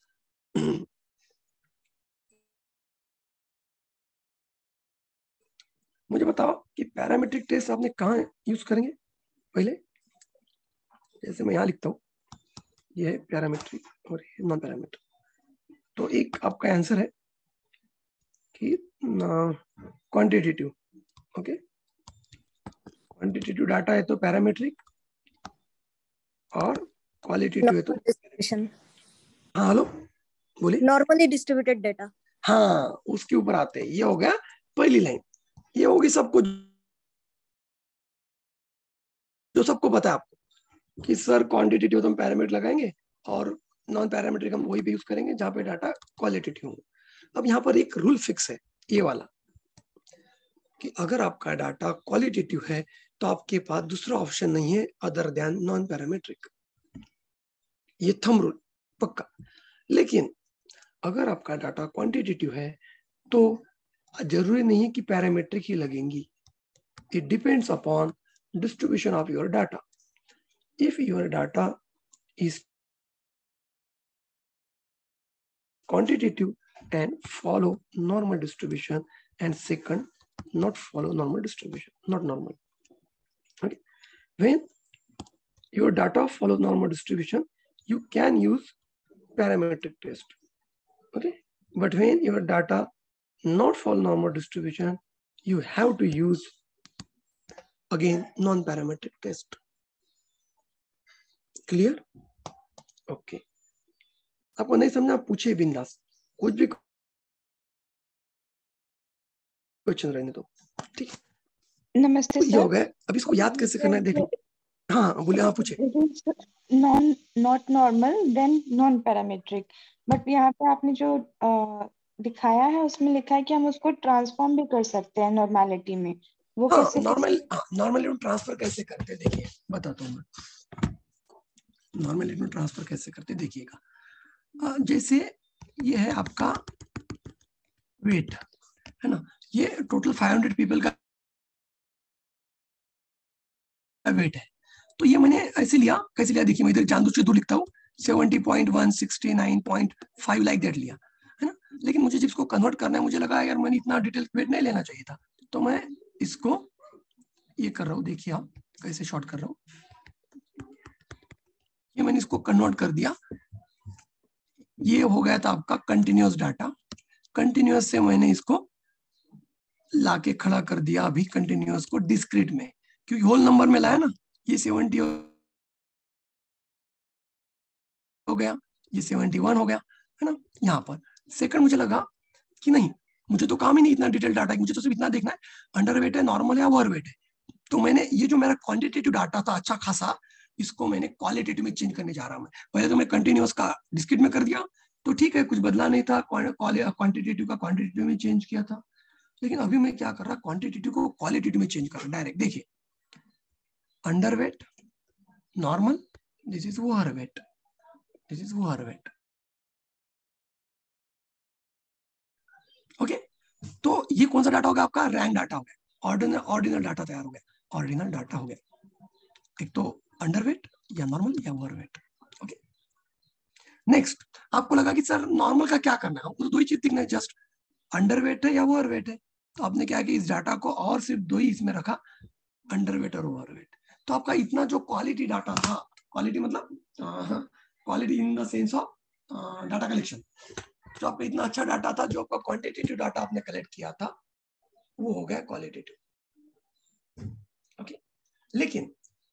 मुझे बताओ कि पैरामेट्रिक टेस्ट आपने कहाँ यूज करेंगे। पहले जैसे मैं यहाँ लिखता हूँ, ये है पैरामेट्रिक और ये नॉन पैरामेट्रिक, तो एक आपका आंसर है कि क्वांटिटेटिव। ओके, क्वांटिटेटिव डाटा है तो पैरामेट्रिक, और क्वालिटेटिव है तो हाँ हेलो बोलिए। नॉर्मली डिस्ट्रीब्यूटेड डेटा, हाँ उसके ऊपर आते हैं, ये हो गया पहली लाइन, ये होगी सबको जो सबको पता है आपको कि सर क्वांटिटेटिव तो हम पैरामीटर लगाएंगे और नॉन पैरामीट्रिक हम वही पे यूज करेंगे जहां पे डाटा क्वालिटेटिव हो। अब यहाँ पर एक रूल फिक्स है ये वाला कि अगर आपका डाटा क्वालिटेटिव है तो आपके पास दूसरा ऑप्शन नहीं है अदर देन नॉन पैरामीट्रिक, ये थंब रूल पक्का। लेकिन अगर आपका डाटा क्वांटिटेटिव है तो जरूरी नहीं है कि पैरामीट्रिक ही लगेंगी, it depends upon distribution of your data. If your data is quantitative and follow normal distribution, and second not follow normal distribution, not normal. Okay, when your data follow normal distribution you can use parametric test. Okay, but when your data not follow normal distribution you have to use again non-parametric test. Clear? Okay, आपको नहीं समझा पूछिए बिंदास, कुछ भी question रहने दो, ठीक है। नमस्ते तो ये हो सर। गए, अब इसको याद कैसे करना है देख लो। हाँ बोले, हाँ पूछे। Not normal then non parametric, but यहाँ पे आपने जो दिखाया है उसमें लिखा है कि हम उसको ट्रांसफॉर्म भी कर सकते हैं नॉर्मेलिटी में, वो हाँ कैसे? नॉर्मली ट्रांसफर कैसे करते हैं देखिए, बताता हूँ मैं। नॉर्मली ट्रांसफर कैसे करते हैं देखिएगा। जैसे ये है आपका वेट, है ना, ये टोटल 500 पीपल का वेट है। तो ये मैंने ऐसे लिया, कैसे लिया देखिए, मैं इधर जानबूझ लिखता हूँ 70.1 69.5 लाइक दैट लिया, है ना। लेकिन मुझे जब इसको कन्वर्ट करना है, मुझे लगा यार मैंने इतना डिटेल वेट नहीं लेना चाहिए था, तो मैं इसको ये कर रहा हूँ, देखिए आप कैसे शॉर्ट कर रहा हूँ। ये मैंने इसको कन्वर्ट कर दिया, ये हो गया था आपका कंटिन्यूअस डाटा। कंटिन्यूअस से मैंने इसको लाके खड़ा कर दिया अभी कंटिन्यूअस को डिस्क्रीट में, क्योंकि होल नंबर में लाया ना, ये 70 हो गया, ये 71 हो गया, है ना। यहाँ पर सेकंड मुझे लगा कि नहीं, मुझे तो काम ही नहीं इतना डिटेल डाटा, मुझे तो सिर्फ इतना देखना है अंडरवेट है, नॉर्मल है या ओवरवेट है। तो मैंने ये जो मेरा क्वांटिटेटिव डाटा था अच्छा खासा, इसको मैंने क्वालिटेटिव में चेंज करने जा रहा हूं। मैं पहले तो मैं कंटिन्यूअस का डिस्क्रीट में कर दिया, तो ठीक है, कुछ बदला नहीं था, क्वांटिटेटिव का क्वांटिटेटिव में चेंज किया था। लेकिन अभी मैं क्या कर रहा, क्वांटिटेटिव को क्वालिटेटिव में चेंज कर रहा डायरेक्ट। देखिए underweight, normal, this is overweight, this is overweight. Okay, तो ये कौन सा डाटा हो गया आपका, रैंक डाटा हो गया, ऑर्डिनल डाटा तैयार हो गया, ऑर्डिनल डाटा हो गया। एक तो अंडरवेट या नॉर्मल या ओवरवेट। ओके, नेक्स्ट आपको लगा कि सर नॉर्मल का क्या करना है, हमको तो दो ही चीज दिखना है, जस्ट अंडरवेट है या ओवरवेट है। तो आपने क्या किया, इस डाटा को और सिर्फ दो ही इसमें रखा, अंडरवेट और ओवरवेट। तो आपका इतना जो क्वालिटी डाटा था, क्वालिटी मतलब quality in the sense of data collection, जो आपका इतना अच्छा डाटा था, जो आपका क्वांटिटेटिव डाटा आपने कलेक्ट किया था, वो हो गया क्वालिटेटिव। ओके, लेकिन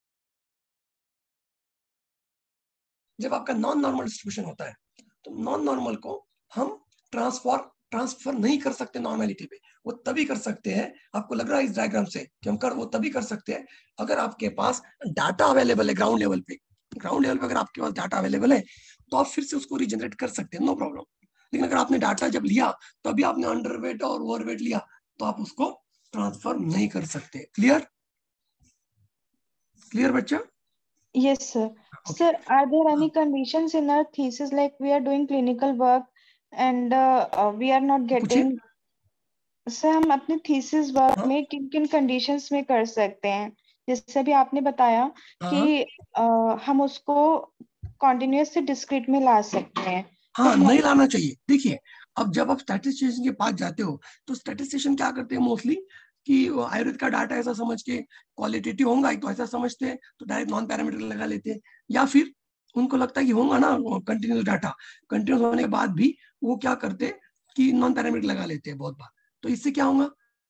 जब आपका नॉन नॉर्मल डिस्ट्रीब्यूशन होता है, तो नॉन नॉर्मल को हम ट्रांसफर नहीं कर सकते नॉर्मेलिटी पे। वो तभी कर सकते हैं, आपको लग रहा है इस डायग्राम से कि हम वो तभी कर सकते हैं अगर आपके पास डाटा अवेलेबल है ग्राउंड लेवल पे। ग्राउंड लेवल पे अगर आपके पास डाटा अवेलेबल है तो आप फिर से उसको रीजनरेट कर सकते हैं, नो प्रॉब्लम। लेकिन अगर आपने डाटा जब लिया तो अभी आपने अंडरवेट और ओवरवेट लिया, तो आप उसको ट्रांसफर नहीं कर सकते। क्लियर, क्लियर बच्चा? Yes, sir. Sir, are there any conditions in our thesis, like we are doing clinical work and we are not getting? Sir, हम अपने थीसिस वर्क में किन किन कंडीशंस में कर सकते हैं? जैसे अभी आपने बताया कि हम उसको कॉन्टिन्यूअस से डिस्क्रीट में ला सकते हैं। हाँ, नहीं लाना चाहिए। देखिए, अब जब आप स्टैटिस्टिशियन के पास जाते हो, तो स्टैटिस्टिशियन क्या करते हैं मोस्टली कि आयुर्वेद का डाटा ऐसा समझ के क्वालिटेटिव होगा, तो ऐसा समझते हैं तो डायरेक्ट नॉन पैरामीटर लगा लेते हैं, या फिर उनको लगता है कि होगा ना कंटिन्यूस डाटा, कंटिन्यूस होने के बाद भी वो क्या करते हैं कि नॉन पैरामीटर लगा लेते हैं बहुत बार। तो इससे क्या होगा,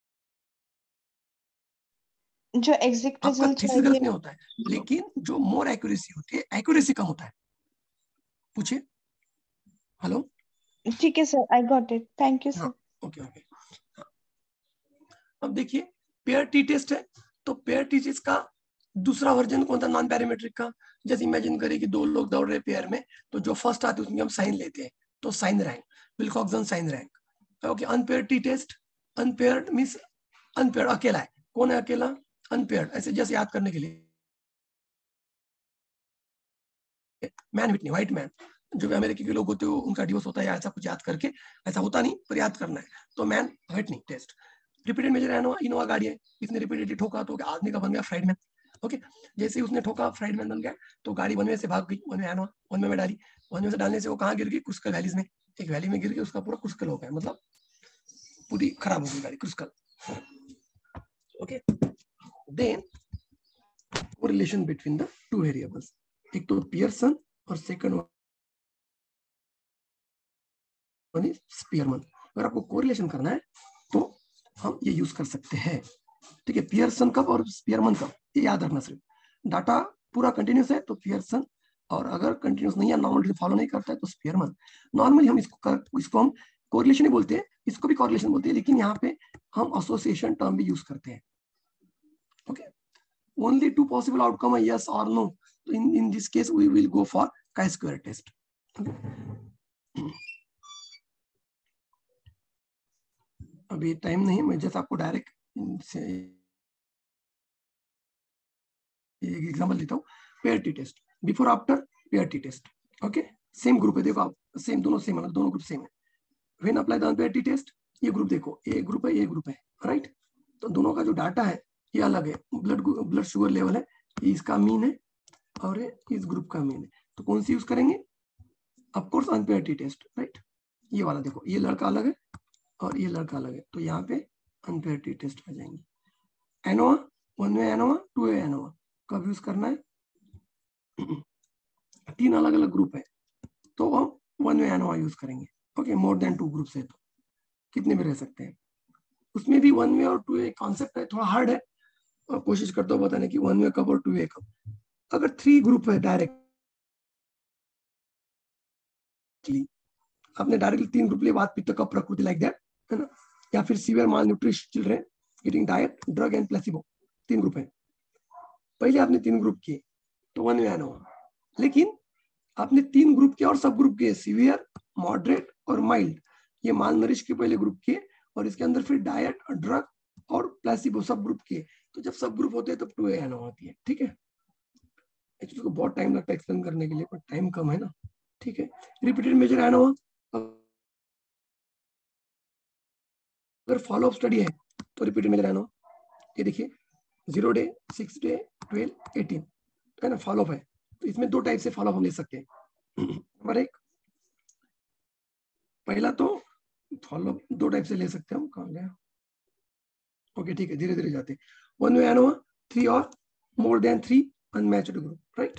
जो एग्जैक्ट रिजल्ट गलत नहीं होता है, लेकिन जो मोर एक्यूरेसी होती है, एक्यूरेसी कम होता है। पूछिए। हेलो, ठीक है sir, I got it, thank you sir. Okay okay. अब देखिए पेयर टी टेस्ट है, तो पेयर टी टेस्ट का दूसरा वर्जन कौन था नॉन पैरामीट्रिक का। जैसे इमेजिन करिए कि दो लोग दौड़ रहे पेयर में, तो जो फर्स्ट आते हैं उसमें हम साइन लेते हैं, तो sign rank, Wilcoxon sign rank. Okay, unpaired T test, unpaired means unpaired अकेला है, कौन है अकेला, अनपेयर्ड। ऐसे जैसे याद करने के लिए मैन विटनी, व्हाइट मैन, जो भी अमेरिकी के लोग होते हैं उनका डिवोर्स होता है, ऐसा कुछ याद करके, ऐसा होता नहीं पर याद करना है, तो Mann Whitney test. Repeated measure ANOVA, Innova गाड़ी है, इसने रिपीटेडली ठोका तो आदमी का बन गया फ्राइडमैन। ओके, जैसे ही उसने ठोका फ्राइडमैन बन गया, तो गाड़ी वन वे से भाग गई, one way ANOVA, one way में डाली, वन वे से डालने से वो कहाँ गिर गई, क्रुस्कल वैलीज में। एक वैली में गिर गई, उसका पूरा क्रुस्कल हो गया, मतलब पूरी खराब हो गई गाड़ी, Kruskal. Okay, then correlation between the two variables, एक तो पियर्सन और सेकंड वन इज स्पीयरमैन। अगर आपको कोरिलेशन करना है तो हम ये यूज कर सकते हैं, ठीक है। पियर्सन कब और स्पीयरमैन कब, ये याद रखना। सिर्फ डाटा पूरा कंटिन्यूस है तो पियर्सन, और अगर कंटिन्यूस नहीं है, नॉर्मल फॉलो नहीं करता है, तो स्पीयरमैन। नॉर्मली हम इसको हम कोरिलेशन ही बोलते हैं, इसको भी कोरिलेशन बोलते हैं, लेकिन यहाँ पे हम एसोसिएशन टर्म भी यूज करते हैं. ओके, ओनली 2 पॉसिबल आउटकम है यस और नो. तो in this case we will go for chi square test. अभी टाइम नहीं, मैं जस्ट आपको डायरेक्ट से एक एग्जांपल देता हूँ. Pair T test, before after pair T test. Okay, same group है, देखो आप सेम, दोनों सेम है, दोनों ग्रुप सेम है. When apply the pair T test, ये ग्रुप देखो, ये ग्रुप है, ये ग्रुप है, राइट. तो दोनों का जो डाटा है ये अलग है. ब्लड शुगर लेवल है, इसका मीन है और इस ग्रुप का मीन है. तो कौन सी यूज करेंगे? Of course unpaired t test, right. ये वाला देखो, ये लड़का अलग है और ये लड़का अलग है, तो यहाँ पे अनपेयर टी टेस्ट आ जाएंगे. ANOVA, 1 way ANOVA, 2 way ANOVA कब यूज करना है? 3 अलग अलग ग्रुप है तो हम 1 वे एनोवा यूज करेंगे. ओके, मोर देन 2 ग्रुप्स है तो कितने भी रह सकते हैं. उसमें भी 1 वे और 2 वे कॉन्सेप्ट है, थोड़ा हार्ड है. और कोशिश करता हूँ बताने की 1 वे कब और 2 वे कब. अगर 3 ग्रुप है डायरेक्टली, आपने डायरेक्टली 3 ग्रुप लिए, बात पित्त कफ प्रकृति लाइक दैट, है ना. या फिर severe malnutrition children eating diet drug and placebo, 3 group है. पहले आपने 3 ग्रुप किए तो 1 वे एनोवा. लेकिन आपने 3 ग्रुप किया और सब ग्रुप किए, सीवियर, मॉडरेट और माइल्ड. ये माल नरिश के पहले ग्रुप किए और इसके अंदर फिर डाइट, ड्रग और प्लेसिबो सब ग्रुप किए. तो जब सब ग्रुप होते हैं तब 2 वे एनोवा होती है. ठीक है, एक्चुअली को बहुत टाइम लगता है एक्सप्लेन करने के लिए, पर टाइम कम है ना. ठीक है, रिपीटेड मेजर एनोवा. अगर फॉलो अप स्टडी है तो रिपीटेड मेजर एनोवा. ये देखिए 0 डे, 6 डे, 12, 18, है ना, फॉलो अप है. तो इसमें 2 टाइप से फॉलो अप हम ले सकते हैं. नंबर 1, पहला तो फॉलो अप 2 टाइप से ले सकते हैं हम. कहाँ गया? ओके, ठीक है, धीरे धीरे जाते हैं. 1 वे एनोवा, 3 और more than 3 unmatched group, right.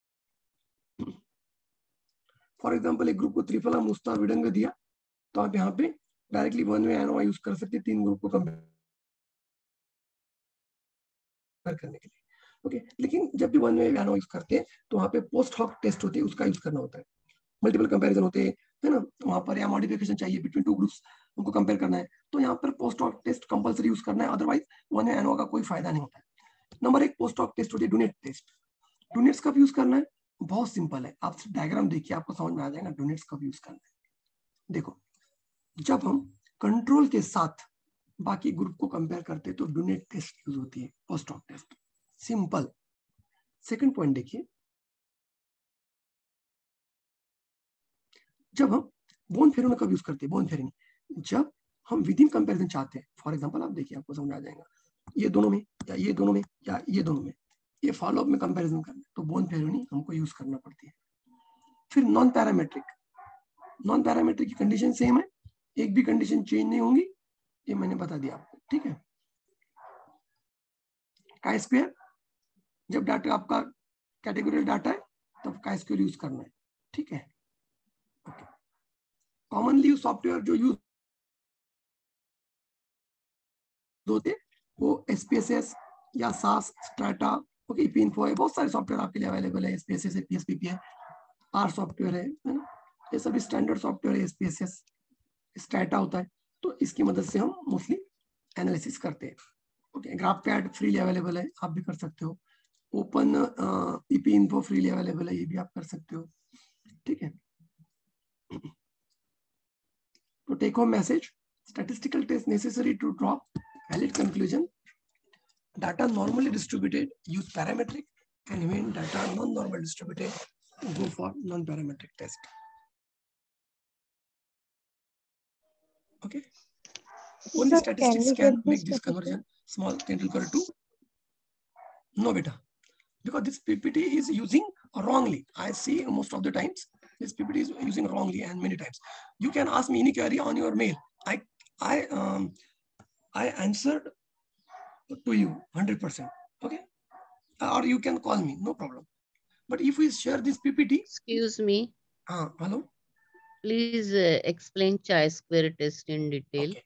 For example एक ग्रुप को त्रिफला, मुस्ता, विडंग दिया तो आप यहाँ पे डायरेक्टली 1 वे एनोवा यूज कर सकते हैं 3 ग्रुप को कंपेयर करने के लिए. ओके, लेकिन जब भी 1 वे एनोवा यूज करते हैं तो वहाँ पे पोस्ट हॉक टेस्ट होती है, उसका यूज करना होता है. मल्टीपल कंपैरिजन होते हैं, है ना. वहाँ पर या मॉडिफिकेशन चाहिए बिटवीन 2 ग्रुप्स, उनको कंपेयर करना है, तो यहाँ पर post hoc test compulsory use करना है, अदरवाइज 1 वे एनोवा का कोई फायदा नहीं होता है. नंबर 1 पोस्ट हॉक टेस्ट होती है डूनेट टेस्ट. डूनेट्स कब यूज करना है? बहुत सिंपल है, आप डायग्राम देखिए आपको समझ में आ जाएगा डूनेट्स कब यूज करना है. देखो, जब हम कंट्रोल के साथ बाकी ग्रुप को कंपेयर करते हैं तो डूनेट टेस्ट यूज होती है, post hoc test. Simple. Second point देखिए, जब हम बोन फेरोन कब यूज करते हैं? बोन फेरोन जब हम विद इन कंपेरिजन चाहते हैं. फॉर एग्जांपल आप देखिए, आपको समझ आ जाएगा, ये दोनों में या ये दोनों में या ये दोनों में, ये फॉलो अप में कंपैरिजन करना है तो बोन फेरोनी हमको यूज करना पड़ती है. फिर नॉन पैरामेट्रिक, नॉन पैरामेट्रिक की कंडीशन सेम है, एक भी कंडीशन चेंज नहीं होंगी, ये मैंने बता दिया आपको. ठीक है, chi स्क्वायर, जब डाटा आपका कैटेगोरियल डाटा है तब chi स्क्वायर यूज करना है. ठीक है, ओके. कॉमनली यूज सॉफ्टवेयर जो यूज होते वो SPSS या SAS, स्ट्राटा, ओके, ईपीइंफो है, बहुत सारे सॉफ्टवेयर आपके लिए अवेलेबल है. SPSS है, PSPP है, R सॉफ्टवेयर है ना. ये सभी स्टैंडर्ड सॉफ्टवेयर है. SPSS, स्ट्राटा होता है, तो इसकी मदद से हम मोस्टली एनालिसिस करते हैं. Okay, GraphPad freely available है, आप भी कर सकते हो. ओपन ईपीइंफो फ्रीली अवेलेबल है, ये भी आप कर सकते हो. ठीक है, तो take home message, statistical test necessary to draw valid conclusion. Data normally distributed use parametric, and when data non-normal distributed go for non-parametric test. Okay, only Sir, statistics we can get make this PPT? conversion small n equal to no beta, because this PPT is using wrongly. I see most of the times this PPT is using wrongly, and many times you can ask me any query on your mail. I answered to you 100%. Okay, or you can call me, no problem. But if we share this PPT, Excuse me, hello, please explain chi square test in detail. okay.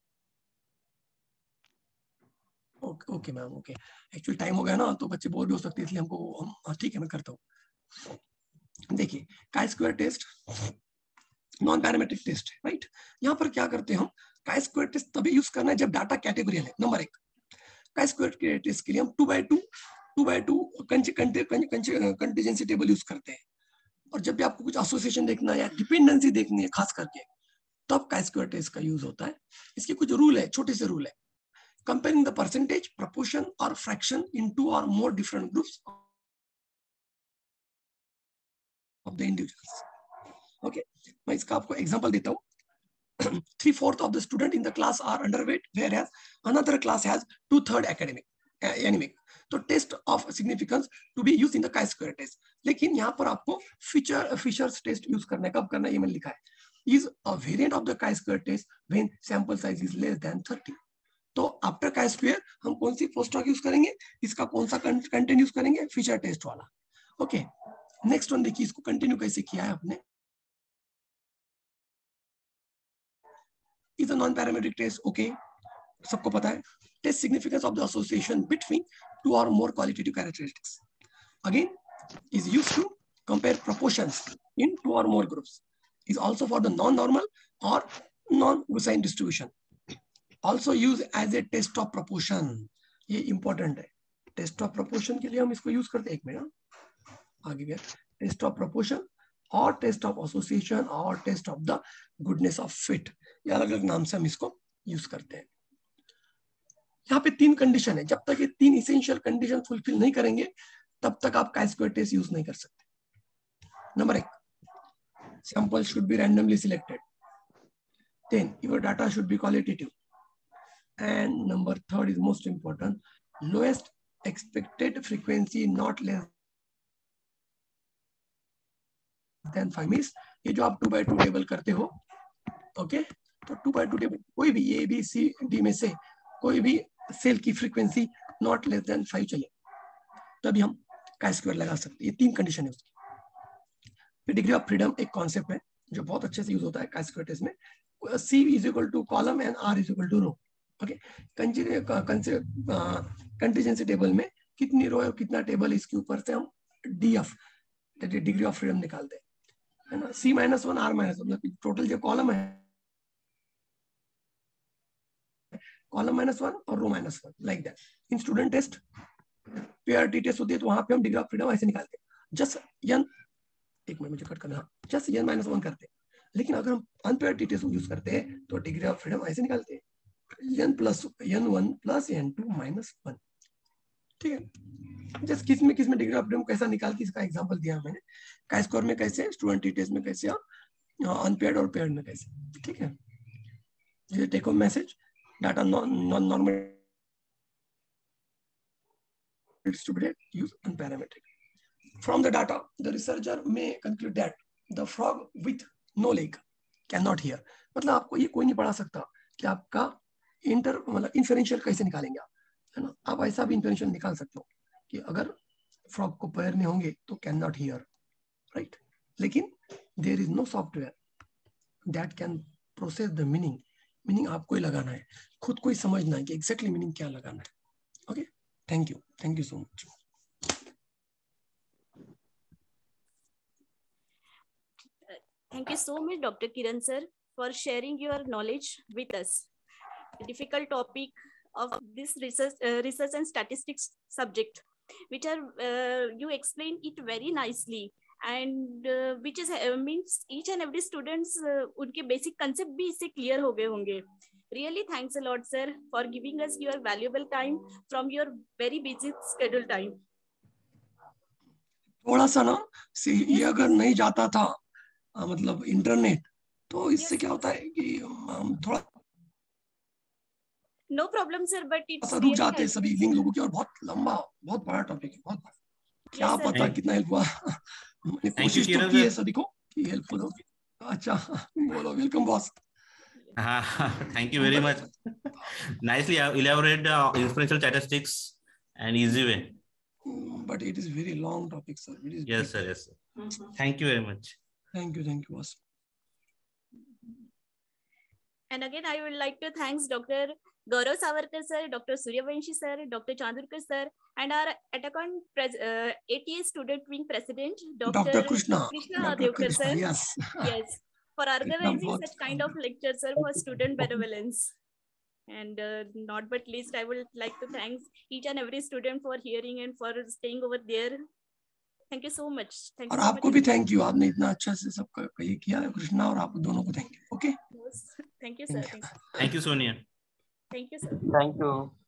Okay ma'am, okay. Actually time हो गया ना, तो बच्चे bore भी हो सकते हैं, इसलिए हमको ठीक है मैं करता हूँ. देखिए, chi square test non parametric test है, राइट. यहाँ पर क्या करते हैं हम, काय स्क्वायर टेस्ट तभी यूज करना है जब डाटा कैटेगोरियल है। नंबर 1, काय स्क्वायर टेस्ट के लिए हम 2x2 कंटीजेंसी टेबल यूज करते हैं। और जब भी आपको कुछ एसोसिएशन देखना है या डिपेंडेंसी देखनी है खास करके, तब काय स्क्वायर टेस्ट का यूज होता है। इसके कुछ रूल है, छोटे से रूल है। कंपेयरिंग द परसेंटेज, प्रपोर्शन और fraction in 2 or more different groups of the individuals. Okay, मैं इसका आपको एग्जांपल देता हूँ। 3/4 of the student in the class are underweight, whereas another class has 2/3 anemic. तो test of significance to be use in the chi-square test. लेकिन यहाँ पर आपको फिशर्स टेस्ट यूज करना है। कब करना है ये मैंने लिखा है, is a variant of the chi-square test when sample size is less than 30। तो आफ्टर chi-square हम कौन सी पोस्टडॉक यूज करेंगे, इसका कौन सा कंटेंट यूज करेंगे, फिशर टेस्ट वाला। ओके, नेक्स्ट वन देखिए, इसको कंटिन्यू कैसे किया है आपने। Is a non parametric test, okay, सबको पता है। Test significance of the association between 2 or more qualitative characteristics. Again, is used to compare proportions in 2 or more groups. Is also for the non-normal or non-Gaussian distribution. Also used as a test of proportion. ये important है। Test of proportion के लिए हम इसको use करते हैं। 1 minute आगे गया। टेस्ट ऑफ प्रोपोर्शन और टेस्ट ऑफ एसोसिएशन और test of the goodness of fit, ये अलग अलग नाम से हम इसको यूज करते हैं। यहाँ पे 3 कंडीशन है। जब तक ये 3 इसेंशियल कंडीशन फुलफिल नहीं करेंगे, तब तक आप chi-square टेस्ट यूज नहीं कर सकते। Number 1, sample should be randomly selected. Then your data should be qualitative. And number 3 is most important, lowest expected frequency not less than 5 means ये जो आप 2x2 टेबल करते हो, ओके, तो 2x2 टेबल कोई भी A, B, C, D में से कोई भी सेल की फ्रीक्वेंसी नॉट लेस देन 5 चाहिए, तभी हम chi-square लगा सकते हैं। ये 3 कंडीशन है उसकी। फिर डिग्री ऑफ फ्रीडम एक कॉन्सेप्ट है जो बहुत अच्छे से यूज होता है chi-square टेस्ट में। C is equal to column and R is equal to row. Okay, contingency table में कितनी रो है, कितना टेबल, इसके ऊपर से हम DF डिग्री ऑफ फ्रीडम निकालते हैं, है ना। C-1 R-1 मतलब टोटल जो कॉलम है, कॉलम -1 और row -1, like that. In student test parity test होती है, तो वहां पे हम डिग्री ऑफ फ्रीडम ऐसे निकालते हैं, जस्ट n, एक मिनट मुझे कट करना, जस्ट n-1 करते हैं। लेकिन अगर हम अनपेयरिटी टेस्ट यूज करते हैं तो डिग्री ऑफ फ्रीडम ऐसे निकालते हैं, n + n1 + n2 - 1। ठीक है, जस्ट किस में डिग्री ऑफ फ्रीडम कैसा निकालती इसका एग्जांपल दिया मैंने। chi-square में कैसे, स्टूडेंट टेस्ट में कैसे, अनपेयर्ड और पेयर्ड में कैसे। ठीक है, ये take home message, data non-normal distributed, use unparametric. From the data, the researcher may conclude that the frog with no leg cannot hear. मतलब आपको ये कोई नहीं पढ़ा सकता कि आपका मतलब इन्फेरेंशियल कैसे निकालेंगे आप, है ना। आप ऐसा भी इन्फेरेंशियल निकाल सकते हो कि अगर फ्रॉग को पैर नहीं होंगे तो कैन नॉट हियर, राइट। लेकिन there is no software that can process the meaning आपको ही लगाना है, खुद को ही समझना है कि एग्जैक्टली मीनिंग क्या लगाना है। Okay, thank you so much. Thank you so much, Dr. Kiran sir, for sharing your knowledge with us. The difficult topic of this research and statistics subject, which you explained it very nicely, and which is means each and every students उनके basic concept भी इससे clear हो गए होंगे. Really, thanks a lot, sir, for giving us your valuable time from your very busy schedule time. थोड़ा सा ना ये अगर नहीं जाता था मतलब इंटरनेट, तो इससे क्या होता है कि हम थोड़ा No problem, sir, but it's रुक जाते हैं सभी लिंक लोगों की, और बहुत लंबा बहुत बड़ा टॉपिक है, बहुत बड़ा। क्या पता कितना हेल्प हुआ। मैंने कोशिश तो की है सभी को कि हेल्पफुल होगी। अच्छा, बोलो, welcome boss. Thank you very much. Nicely elaborate inferential statistics and easy way. But it is very long topic, sir. It is yes, sir. Yes, sir. Thank you very much. Thank you, boss. And again, I would like to thank Dr. Gaurav Savarkar sir, Dr. Suryavanshi sir, Dr. Chandurkar sir, and our Atacon ATA student wing president, Dr. Krishna Adhivkar sir. Yes. Yes. for organizing बहुत such kind of lecture, sir, for student benevolence. And not but least, I would like to thank each and every student for hearing and for staying over there. Thank you so much. Thank और you so आपको much. भी thank you, आपने इतना अच्छा से सब ये किया है कृष्णा, और आप दोनों को thank you. Okay, Thank you, sir. Thank you, Sonia. Thank you, sir. Thank you.